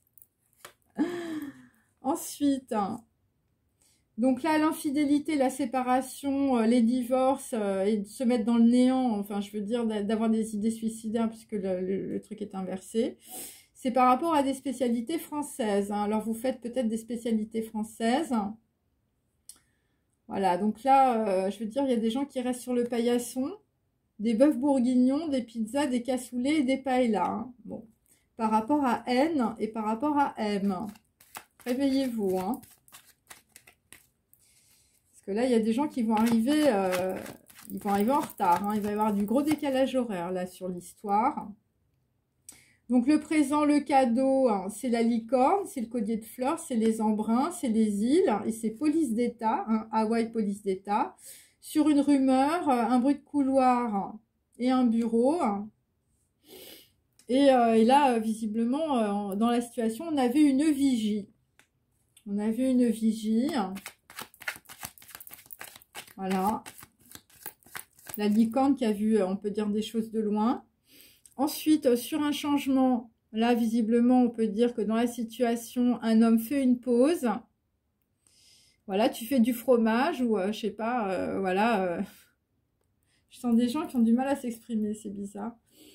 Ensuite, donc là, l'infidélité, la séparation, euh, les divorces euh, et de se mettre dans le néant, enfin, je veux dire d'avoir des idées suicidaires puisque le, le, le truc est inversé, c'est par rapport à des spécialités françaises. Hein. Alors, vous faites peut-être des spécialités françaises. Voilà, donc là, euh, je veux dire, il y a des gens qui restent sur le paillasson, des bœufs bourguignons, des pizzas, des cassoulets et des paellas. Hein. Bon, par rapport à N et par rapport à M. Réveillez-vous, hein. Parce que là, il y a des gens qui vont arriver, euh, ils vont arriver en retard. Hein. Il va y avoir du gros décalage horaire, là, sur l'histoire. Donc, le présent, le cadeau, hein, c'est la licorne, c'est le collier de fleurs, c'est les embruns, c'est les îles, et c'est police d'État, hein, Hawaï police d'État. Sur une rumeur, un bruit de couloir et un bureau. Et, euh, et là, visiblement, euh, dans la situation, on avait une vigie. On a vu une vigie. Voilà. La licorne qui a vu, on peut dire, des choses de loin. Ensuite, sur un changement, là, visiblement, on peut dire que dans la situation, un homme fait une pause. Voilà, tu fais du fromage ou, euh, je sais pas, euh, voilà. Euh, je sens des gens qui ont du mal à s'exprimer, c'est bizarre.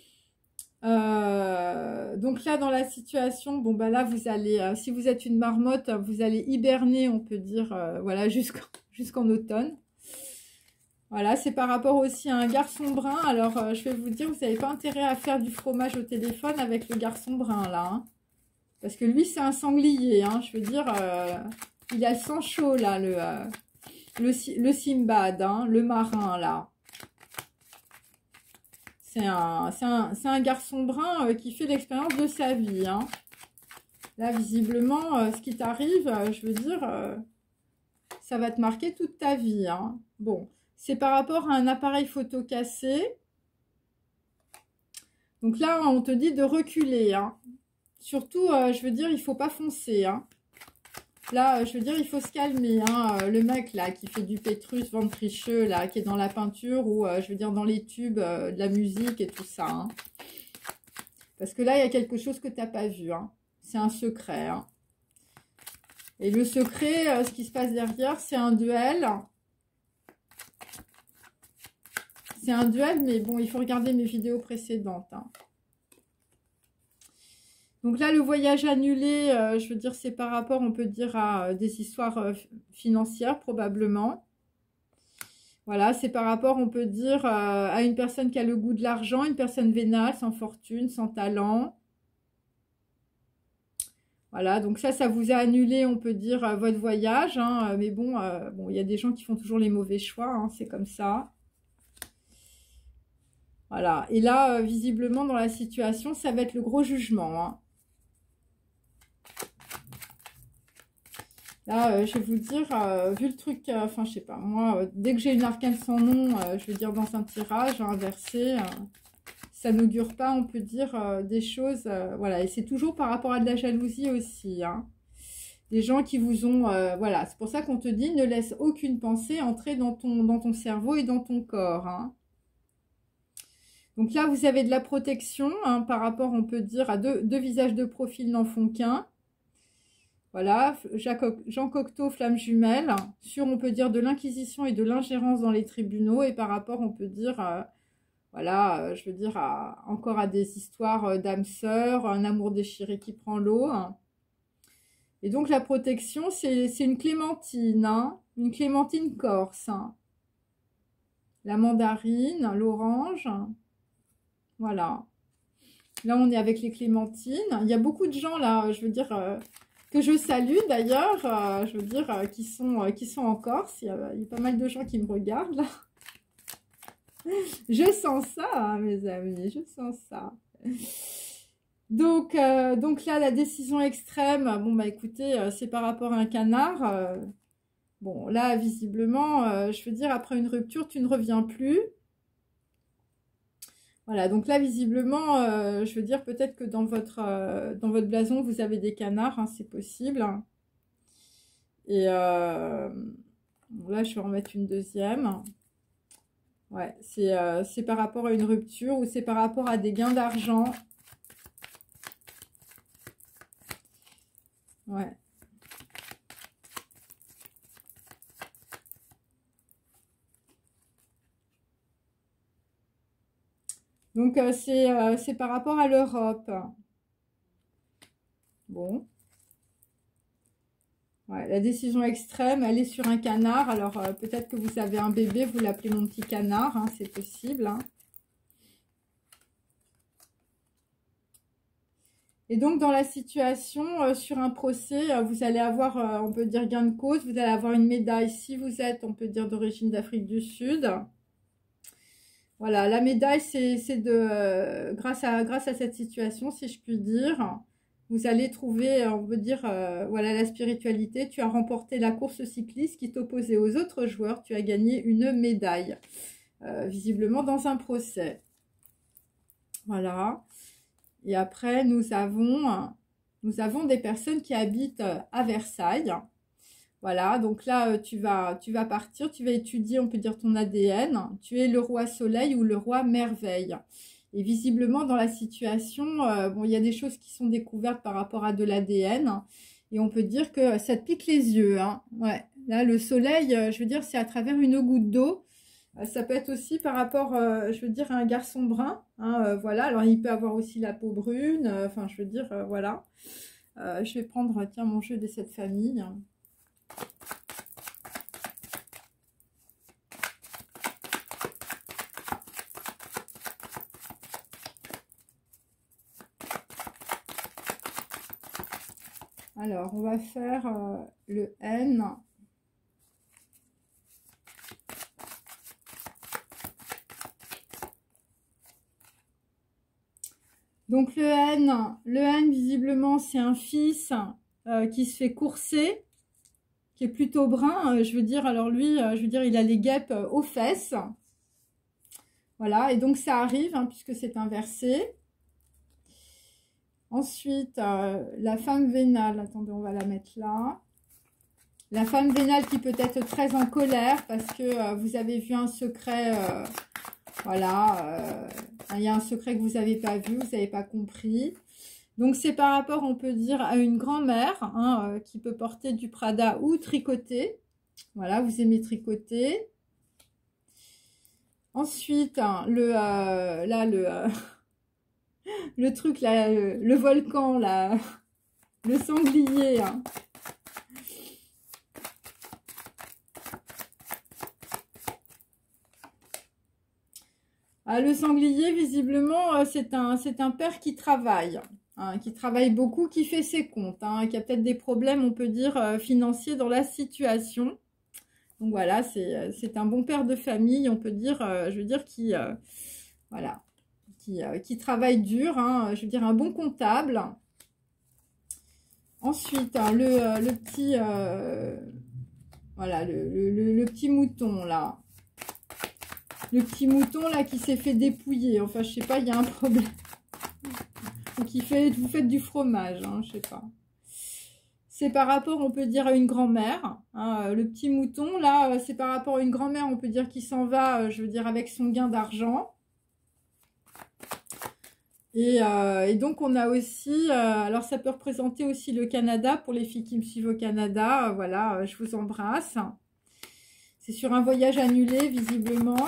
Euh, donc là, dans la situation, bon, bah là, vous allez, euh, si vous êtes une marmotte, vous allez hiberner, on peut dire, euh, voilà, jusqu'en jusqu'en automne. Voilà, c'est par rapport aussi à un garçon brun. Alors, euh, je vais vous dire, vous n'avez pas intérêt à faire du fromage au téléphone avec le garçon brun, là. Hein, parce que lui, c'est un sanglier, hein, je veux dire, euh, il a le sang chaud, là, le, euh, le, le Simbad, hein, le marin, là. C'est un, c'est un, c'est un garçon brun euh, qui fait l'expérience de sa vie. Hein. Là, visiblement, euh, ce qui t'arrive, euh, je veux dire, euh, ça va te marquer toute ta vie. Hein. Bon, c'est par rapport à un appareil photo cassé. Donc là, on te dit de reculer. Hein. Surtout, euh, je veux dire, il faut pas foncer. Hein. Là, je veux dire, il faut se calmer. Hein. Le mec, là, qui fait du pétrus, ventricheux, là, qui est dans la peinture ou, euh, je veux dire, dans les tubes euh, de la musique et tout ça. Hein. Parce que là, il y a quelque chose que tu n'as pas vu. Hein. C'est un secret. Hein. Et le secret, euh, ce qui se passe derrière, c'est un duel. C'est un duel, mais bon, il faut regarder mes vidéos précédentes. Hein. Donc là, le voyage annulé, euh, je veux dire, c'est par rapport, on peut dire, à euh, des histoires euh, financières, probablement. Voilà, c'est par rapport, on peut dire, euh, à une personne qui a le goût de l'argent, une personne vénale, sans fortune, sans talent. Voilà, donc ça, ça vous a annulé, on peut dire, euh, votre voyage. Hein, mais bon, euh, bon, il y a des gens qui font toujours les mauvais choix, hein, c'est comme ça. Voilà, et là, euh, visiblement, dans la situation, ça va être le gros jugement, hein. Là, euh, je vais vous dire, euh, vu le truc, euh, enfin, je sais pas, moi, euh, dès que j'ai une arcane sans nom, euh, je veux dire, dans un tirage inversé, euh, ça n'augure pas, on peut dire, euh, des choses, euh, voilà, et c'est toujours par rapport à de la jalousie aussi, hein. Des gens qui vous ont, euh, voilà, c'est pour ça qu'on te dit, ne laisse aucune pensée entrer dans ton, dans ton cerveau et dans ton corps, hein. Donc là, vous avez de la protection, hein, par rapport, on peut dire, à deux, deux visages de profil n'en font qu'un. Voilà, Jean Cocteau, flamme jumelle, sur, on peut dire, de l'inquisition et de l'ingérence dans les tribunaux, et par rapport, on peut dire, euh, voilà, euh, je veux dire, à, encore à des histoires euh, d'âme sœur, un amour déchiré qui prend l'eau. Et donc, la protection, c'est une clémentine, hein, une clémentine corse. Hein. La mandarine, l'orange, voilà. Là, on est avec les clémentines. Il y a beaucoup de gens, là, je veux dire... Euh, que je salue d'ailleurs, euh, je veux dire, euh, qui, sont, euh, qui sont en Corse. Il y, a, il y a pas mal de gens qui me regardent là. Je sens ça, hein, mes amis, je sens ça. Donc, euh, donc là, la décision extrême, bon bah écoutez, euh, c'est par rapport à un canard. Euh, bon, là, visiblement, euh, je veux dire, après une rupture, tu ne reviens plus. Voilà, donc là, visiblement, euh, je veux dire, peut-être que dans votre, euh, dans votre blason, vous avez des canards, hein, c'est possible. Et euh, là, je vais en mettre une deuxième. Ouais, c'est euh, c'est par rapport à une rupture ou c'est par rapport à des gains d'argent. Ouais. Donc, euh, c'est euh, c'est par rapport à l'Europe. Bon. Ouais, la décision extrême, elle est sur un canard. Alors, euh, peut-être que vous avez un bébé, vous l'appelez mon petit canard, hein, c'est possible. Hein. Et donc, dans la situation, euh, sur un procès, euh, vous allez avoir, euh, on peut dire, gain de cause. Vous allez avoir une médaille si vous êtes, on peut dire, d'origine d'Afrique du Sud. Voilà, la médaille, c'est de, euh, grâce à, grâce à cette situation, si je puis dire, vous allez trouver, on veut dire, euh, voilà, la spiritualité. Tu as remporté la course cycliste qui t'opposait aux autres joueurs. Tu as gagné une médaille, euh, visiblement dans un procès. Voilà. Et après, nous avons, nous avons des personnes qui habitent à Versailles. Voilà, donc là, tu vas, tu vas partir, tu vas étudier, on peut dire, ton A D N. Tu es le roi soleil ou le roi merveille. Et visiblement, dans la situation, euh, bon, il y a des choses qui sont découvertes par rapport à de l'A D N. Et on peut dire que ça te pique les yeux. Hein. Ouais. Là, le soleil, je veux dire, c'est à travers une goutte d'eau. Ça peut être aussi par rapport, euh, je veux dire, à un garçon brun. Hein, euh, voilà, alors il peut avoir aussi la peau brune. Euh, enfin, je veux dire, euh, voilà. Euh, je vais prendre, tiens, mon jeu des sept familles. Alors, on va faire euh, le N. Donc le N, le N visiblement c'est un fils euh, qui se fait courser, qui est plutôt brun, euh, je veux dire, alors lui, euh, je veux dire, il a les guêpes euh, aux fesses. Voilà, et donc ça arrive, hein, puisque c'est inversé. Ensuite, euh, la femme vénale, attendez, on va la mettre là. La femme vénale qui peut être très en colère parce que euh, vous avez vu un secret, euh, voilà, euh, il y a un secret que vous n'avez pas vu, vous n'avez pas compris. Donc c'est par rapport, on peut dire, à une grand-mère hein, euh, qui peut porter du Prada ou tricoter. Voilà, vous aimez tricoter. Ensuite, hein, le, euh, là, le, euh, le truc, là, le, le volcan, là, le sanglier. Hein. Ah, le sanglier, visiblement, euh, c'est un, c'est un père qui travaille. Hein, qui travaille beaucoup, qui fait ses comptes, hein, qui a peut-être des problèmes, on peut dire, euh, financiers dans la situation. Donc voilà, c'est un bon père de famille, on peut dire, euh, je veux dire, qui, euh, voilà, qui, euh, qui travaille dur, hein, je veux dire, un bon comptable. Ensuite, hein, le, euh, le petit, euh, voilà, le, le, le petit mouton, là. Le petit mouton, là, qui s'est fait dépouiller. Enfin, je sais pas, il y a un problème. Qui fait, vous faites du fromage, hein, je sais pas. C'est par rapport, on peut dire, à une grand-mère. Hein, le petit mouton, là, c'est par rapport à une grand-mère, on peut dire, qui s'en va, je veux dire, avec son gain d'argent. Et, euh, et donc, on a aussi, euh, alors ça peut représenter aussi le Canada, pour les filles qui me suivent au Canada, euh, voilà, euh, je vous embrasse. C'est sur un voyage annulé, visiblement.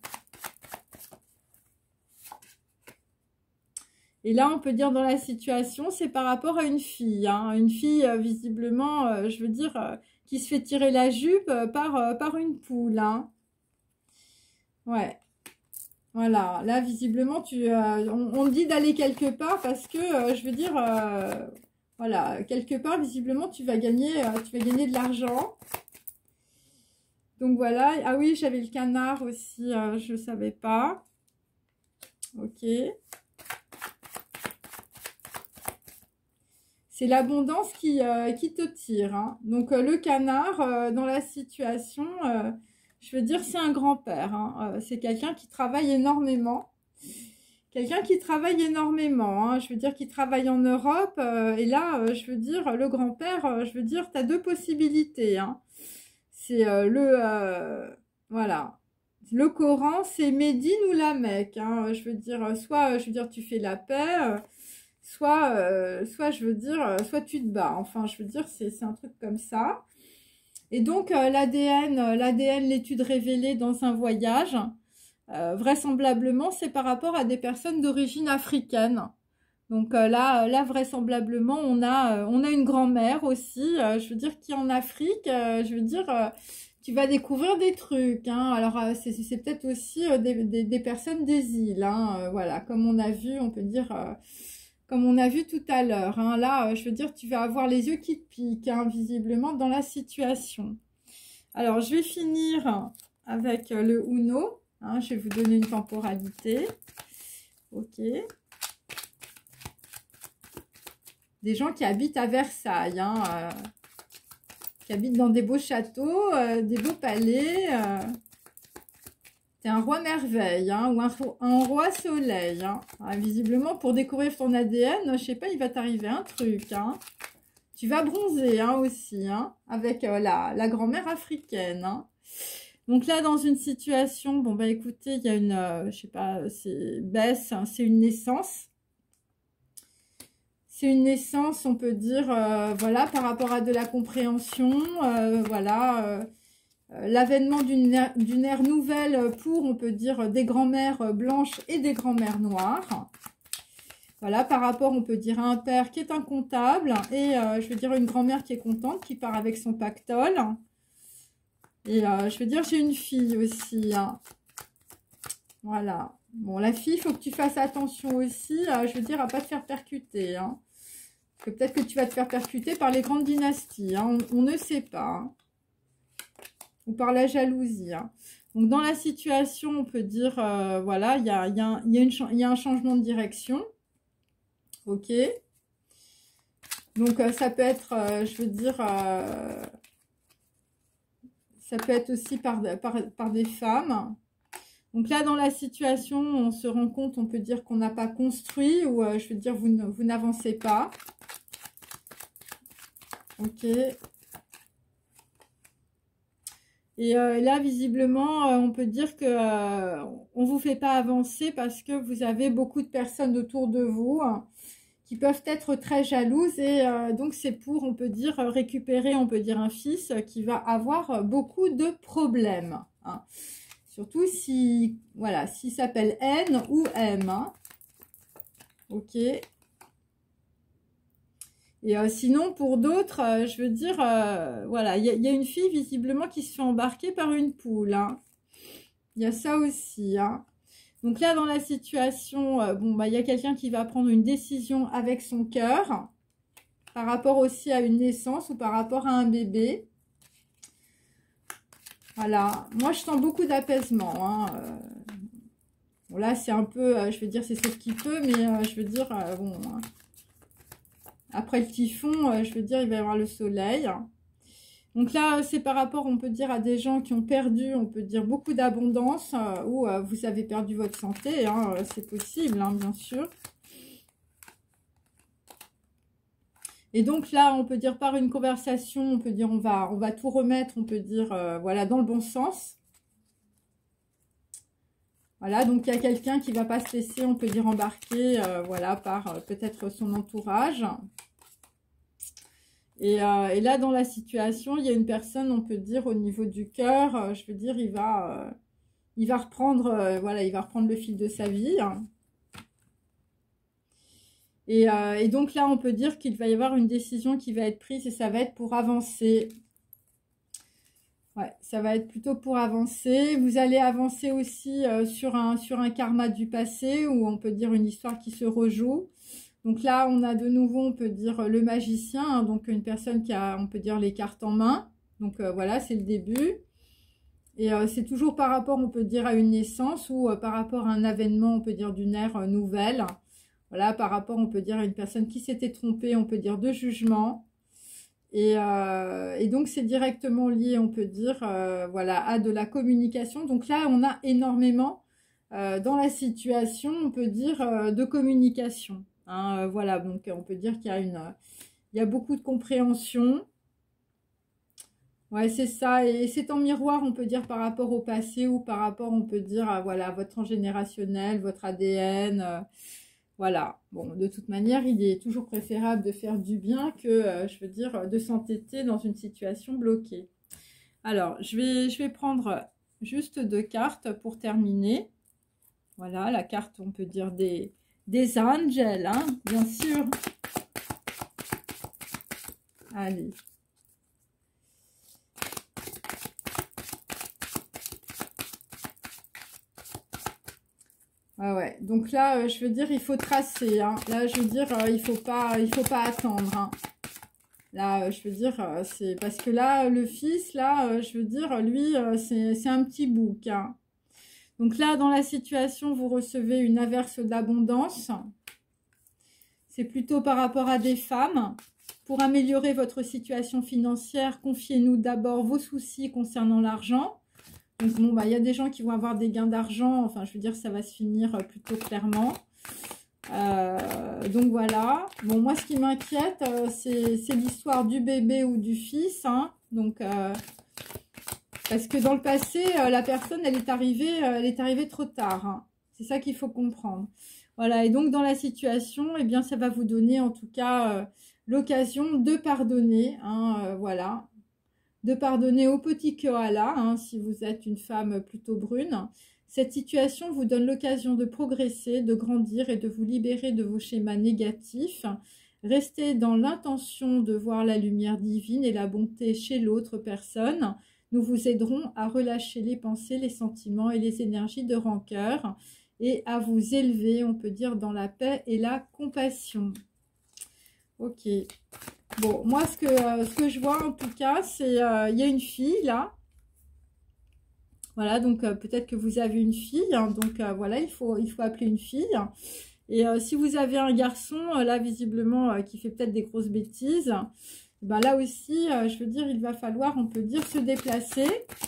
Et là, on peut dire dans la situation, c'est par rapport à une fille. Hein, une fille, euh, visiblement, euh, je veux dire, euh, qui se fait tirer la jupe euh, par, euh, par une poule. Hein. Ouais. Voilà. Là, visiblement, tu, euh, on, on te dit d'aller quelque part parce que, euh, je veux dire, euh, voilà, quelque part, visiblement, tu vas gagner, euh, tu vas gagner de l'argent. Donc, voilà. Ah oui, j'avais le canard aussi, euh, je ne savais pas. Ok. C'est l'abondance qui, euh, qui te tire. Hein. Donc, euh, le canard, euh, dans la situation, euh, je veux dire, c'est un grand-père. Hein. Euh, c'est quelqu'un qui travaille énormément. Quelqu'un qui travaille énormément. Hein. Je veux dire, qui travaille en Europe. Euh, et là, euh, je veux dire, le grand-père, euh, je veux dire, tu as deux possibilités. Hein. C'est euh, le... Euh, voilà. Le Coran, c'est Médine ou la Mecque. Hein. Je veux dire, soit, je veux dire, tu fais la paix... Euh, Soit, euh, soit, je veux dire, soit tu te bats. Enfin, je veux dire, c'est un truc comme ça. Et donc, euh, l'A D N, euh, l'A D N, l'étude révélée dans un voyage, euh, vraisemblablement, c'est par rapport à des personnes d'origine africaine. Donc euh, là, là, vraisemblablement, on a, euh, on a une grand-mère aussi, euh, je veux dire, qui est en Afrique. Euh, je veux dire, euh, tu vas découvrir des trucs. Hein. Alors, euh, c'est peut-être aussi euh, des, des, des personnes des îles. Hein. Euh, voilà, comme on a vu, on peut dire... Euh, Comme on a vu tout à l'heure, hein, là, je veux dire, tu vas avoir les yeux qui te piquent, hein, visiblement, dans la situation. Alors, je vais finir avec le Uno. Hein, je vais vous donner une temporalité. Ok. Des gens qui habitent à Versailles, hein, euh, qui habitent dans des beaux châteaux, euh, des beaux palais. Euh, C'est un roi merveille, hein, ou un, un roi soleil. Hein. Ah, visiblement, pour découvrir ton A D N, je sais pas, il va t'arriver un truc. Hein. Tu vas bronzer hein, aussi, hein, avec euh, la, la grand-mère africaine. Hein. Donc là, dans une situation, bon, bah écoutez, il y a une, euh, je sais pas, c'est baisse, hein, c'est une naissance. C'est une naissance, on peut dire, euh, voilà, par rapport à de la compréhension, euh, voilà... Euh, l'avènement d'une ère, d'une ère nouvelle pour, on peut dire, des grand-mères blanches et des grand-mères noires. Voilà, par rapport, on peut dire, à un père qui est un comptable et, euh, je veux dire, une grand-mère qui est contente, qui part avec son pactole. Et, euh, je veux dire, j'ai une fille aussi. Hein. Voilà. Bon, la fille, il faut que tu fasses attention aussi, euh, je veux dire, à ne pas te faire percuter. Hein. Parce que peut-être que tu vas te faire percuter par les grandes dynasties. Hein. On, on ne sait pas. Hein. Ou par la jalousie. Hein. Donc, dans la situation, on peut dire, euh, voilà, il y a, y, a y, a y a un changement de direction. Ok. Donc, euh, ça peut être, euh, je veux dire, euh, ça peut être aussi par, par, par des femmes. Donc là, dans la situation, on se rend compte, on peut dire qu'on n'a pas construit, ou euh, je veux dire, vous, vous n'avancez pas. Ok. Et euh, là, visiblement, euh, on peut dire que euh, on vous fait pas avancer parce que vous avez beaucoup de personnes autour de vous hein, qui peuvent être très jalouses. Et euh, donc, c'est pour, on peut dire, récupérer, on peut dire, un fils qui va avoir beaucoup de problèmes. Hein. Surtout si, voilà, s'il s'appelle N ou M. Hein. Ok. Et euh, sinon, pour d'autres, euh, je veux dire, euh, voilà, il y, y a une fille visiblement qui se fait embarquer par une poule. Hein. Il y a ça aussi. Hein. Donc là, dans la situation, euh, bon, bah, il y a quelqu'un qui va prendre une décision avec son cœur par rapport aussi à une naissance ou par rapport à un bébé. Voilà. Moi, je sens beaucoup d'apaisement. Hein. Euh, bon, là, c'est un peu, euh, je veux dire, c'est ce qui peut, mais euh, je veux dire, euh, bon... Hein. Après le typhon, euh, je veux dire, il va y avoir le soleil. Donc là, c'est par rapport, on peut dire, à des gens qui ont perdu, on peut dire, beaucoup d'abondance, euh, ou euh, vous avez perdu votre santé, hein, c'est possible, hein, bien sûr. Et donc là, on peut dire, par une conversation, on peut dire, on va, on va tout remettre, on peut dire, euh, voilà, dans le bon sens. Voilà, donc il y a quelqu'un qui ne va pas se laisser, on peut dire, embarquer, euh, voilà, par euh, peut-être son entourage. Et, euh, et là, dans la situation, il y a une personne, on peut dire, au niveau du cœur, euh, je veux dire, il va, euh, il va reprendre, euh, voilà, il va reprendre le fil de sa vie. Hein. Et, euh, et donc là, on peut dire qu'il va y avoir une décision qui va être prise et ça va être pour avancer. Ouais, ça va être plutôt pour avancer. Vous allez avancer aussi euh, sur un, sur un karma du passé ou on peut dire une histoire qui se rejoue. Donc là, on a de nouveau, on peut dire le magicien, hein, donc une personne qui a, on peut dire, les cartes en main. Donc euh, voilà, c'est le début. Et euh, c'est toujours par rapport, on peut dire, à une naissance ou euh, par rapport à un événement, on peut dire, d'une ère euh, nouvelle. Voilà, par rapport, on peut dire, à une personne qui s'était trompée, on peut dire, de jugement. Et, euh, et donc, c'est directement lié, on peut dire, euh, voilà, à de la communication. Donc là, on a énormément, euh, dans la situation, on peut dire, euh, de communication. Hein, euh, voilà, donc on peut dire qu'il y a une, euh, il y a beaucoup de compréhension. Ouais, c'est ça. Et c'est en miroir, on peut dire, par rapport au passé ou par rapport, on peut dire, à, voilà, à votre transgénérationnel, votre A D N. Euh, voilà. Bon, de toute manière, il est toujours préférable de faire du bien que, euh, je veux dire, de s'entêter dans une situation bloquée. Alors, je vais, je vais prendre juste deux cartes pour terminer. Voilà, la carte, on peut dire, des... Des angels, hein, bien sûr. Allez. Ah ouais, donc là, euh, je veux dire, il faut tracer. Hein. Là, je veux dire, euh, il faut pas, il faut pas attendre. Hein. Là, euh, je veux dire, euh, c'est parce que là, le fils, là, euh, je veux dire, lui, euh, c'est un petit bouc. Hein. Donc là, dans la situation, vous recevez une averse d'abondance. C'est plutôt par rapport à des femmes. Pour améliorer votre situation financière, confiez-nous d'abord vos soucis concernant l'argent. Donc bon, bah, y a des gens qui vont avoir des gains d'argent. Enfin, je veux dire, ça va se finir plutôt clairement. Euh, donc voilà. Bon, moi, ce qui m'inquiète, euh, c'est l'histoire du bébé ou du fils. Hein. Donc, euh, parce que dans le passé, euh, la personne, elle est arrivée, euh, elle est arrivée trop tard. Hein. C'est ça qu'il faut comprendre. Voilà, et donc dans la situation, eh bien, ça va vous donner en tout cas euh, l'occasion de pardonner, hein, euh, voilà, de pardonner au petit koala, hein, si vous êtes une femme plutôt brune. Cette situation vous donne l'occasion de progresser, de grandir et de vous libérer de vos schémas négatifs. Restez dans l'intention de voir la lumière divine et la bonté chez l'autre personne. Nous vous aiderons à relâcher les pensées, les sentiments et les énergies de rancœur et à vous élever, on peut dire, dans la paix et la compassion. Ok. Bon, moi, ce que, euh, ce que je vois, en tout cas, c'est... Euh, il y a une fille, là. Voilà, donc euh, peut-être que vous avez une fille. Hein, donc, euh, voilà, il faut, il faut appeler une fille. Et euh, si vous avez un garçon, euh, là, visiblement, euh, qui fait peut-être des grosses bêtises, ben là aussi, euh, je veux dire, il va falloir, on peut dire, se déplacer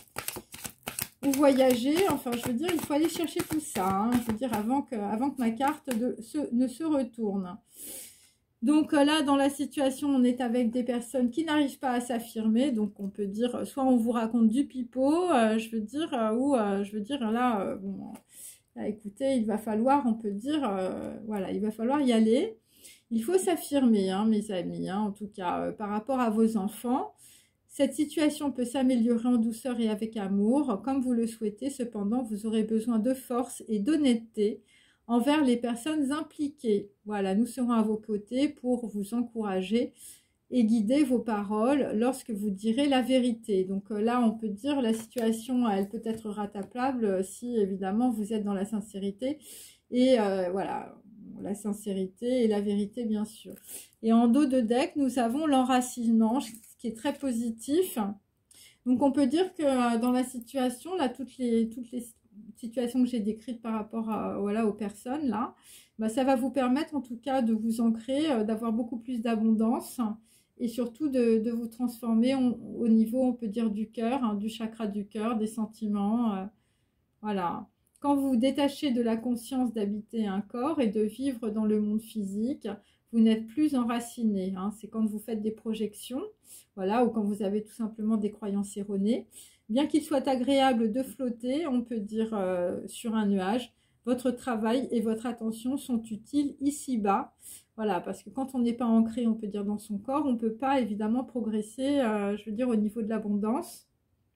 ou voyager. Enfin, je veux dire, il faut aller chercher tout ça, hein, je veux dire, avant que, avant que ma carte de, se, ne se retourne. Donc là, dans la situation, on est avec des personnes qui n'arrivent pas à s'affirmer. Donc on peut dire, soit on vous raconte du pipeau, euh, je veux dire, euh, ou euh, je veux dire, là, euh, bon, là, écoutez, il va falloir, on peut dire, euh, voilà, il va falloir y aller. Il faut s'affirmer, hein, mes amis, hein, en tout cas, euh, par rapport à vos enfants. Cette situation peut s'améliorer en douceur et avec amour, comme vous le souhaitez. Cependant, vous aurez besoin de force et d'honnêteté envers les personnes impliquées. Voilà, nous serons à vos côtés pour vous encourager et guider vos paroles lorsque vous direz la vérité. Donc là, on peut dire la situation, elle peut être rattrapable si évidemment vous êtes dans la sincérité. Et euh, voilà, la sincérité et la vérité, bien sûr. Et en dos de deck, nous avons l'enracinement, ce qui est très positif. Donc on peut dire que dans la situation, là, toutes les, toutes les situations que j'ai décrites par rapport à, voilà, aux personnes, là, bah, ça va vous permettre en tout cas de vous ancrer, euh, d'avoir beaucoup plus d'abondance et surtout de, de vous transformer on, au niveau, on peut dire, du cœur, hein, du chakra du cœur, des sentiments, euh, voilà. Quand vous vous détachez de la conscience d'habiter un corps et de vivre dans le monde physique, vous n'êtes plus enraciné, hein. C'est quand vous faites des projections, voilà, ou quand vous avez tout simplement des croyances erronées. Bien qu'il soit agréable de flotter, on peut dire euh, sur un nuage, votre travail et votre attention sont utiles ici-bas. Voilà, parce que quand on n'est pas ancré, on peut dire dans son corps, on ne peut pas évidemment progresser, euh, je veux dire, au niveau de l'abondance.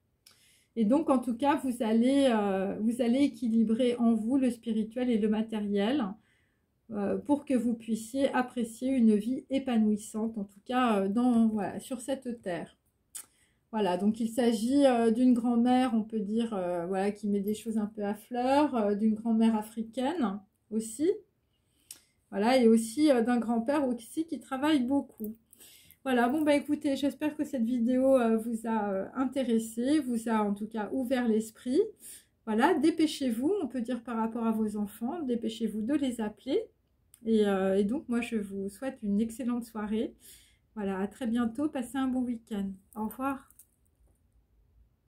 Et donc, en tout cas, vous allez, euh, vous allez équilibrer en vous le spirituel et le matériel euh, pour que vous puissiez apprécier une vie épanouissante, en tout cas euh, dans, voilà, sur cette terre. Voilà, donc il s'agit euh, d'une grand-mère, on peut dire, euh, voilà, qui met des choses un peu à fleur, euh, d'une grand-mère africaine aussi. Voilà, et aussi euh, d'un grand-père aussi qui travaille beaucoup. Voilà, bon bah écoutez, j'espère que cette vidéo euh, vous a euh, intéressé, vous a en tout cas ouvert l'esprit. Voilà, dépêchez-vous, on peut dire par rapport à vos enfants, dépêchez-vous de les appeler. Et, euh, et donc moi je vous souhaite une excellente soirée. Voilà, à très bientôt, passez un bon week-end. Au revoir.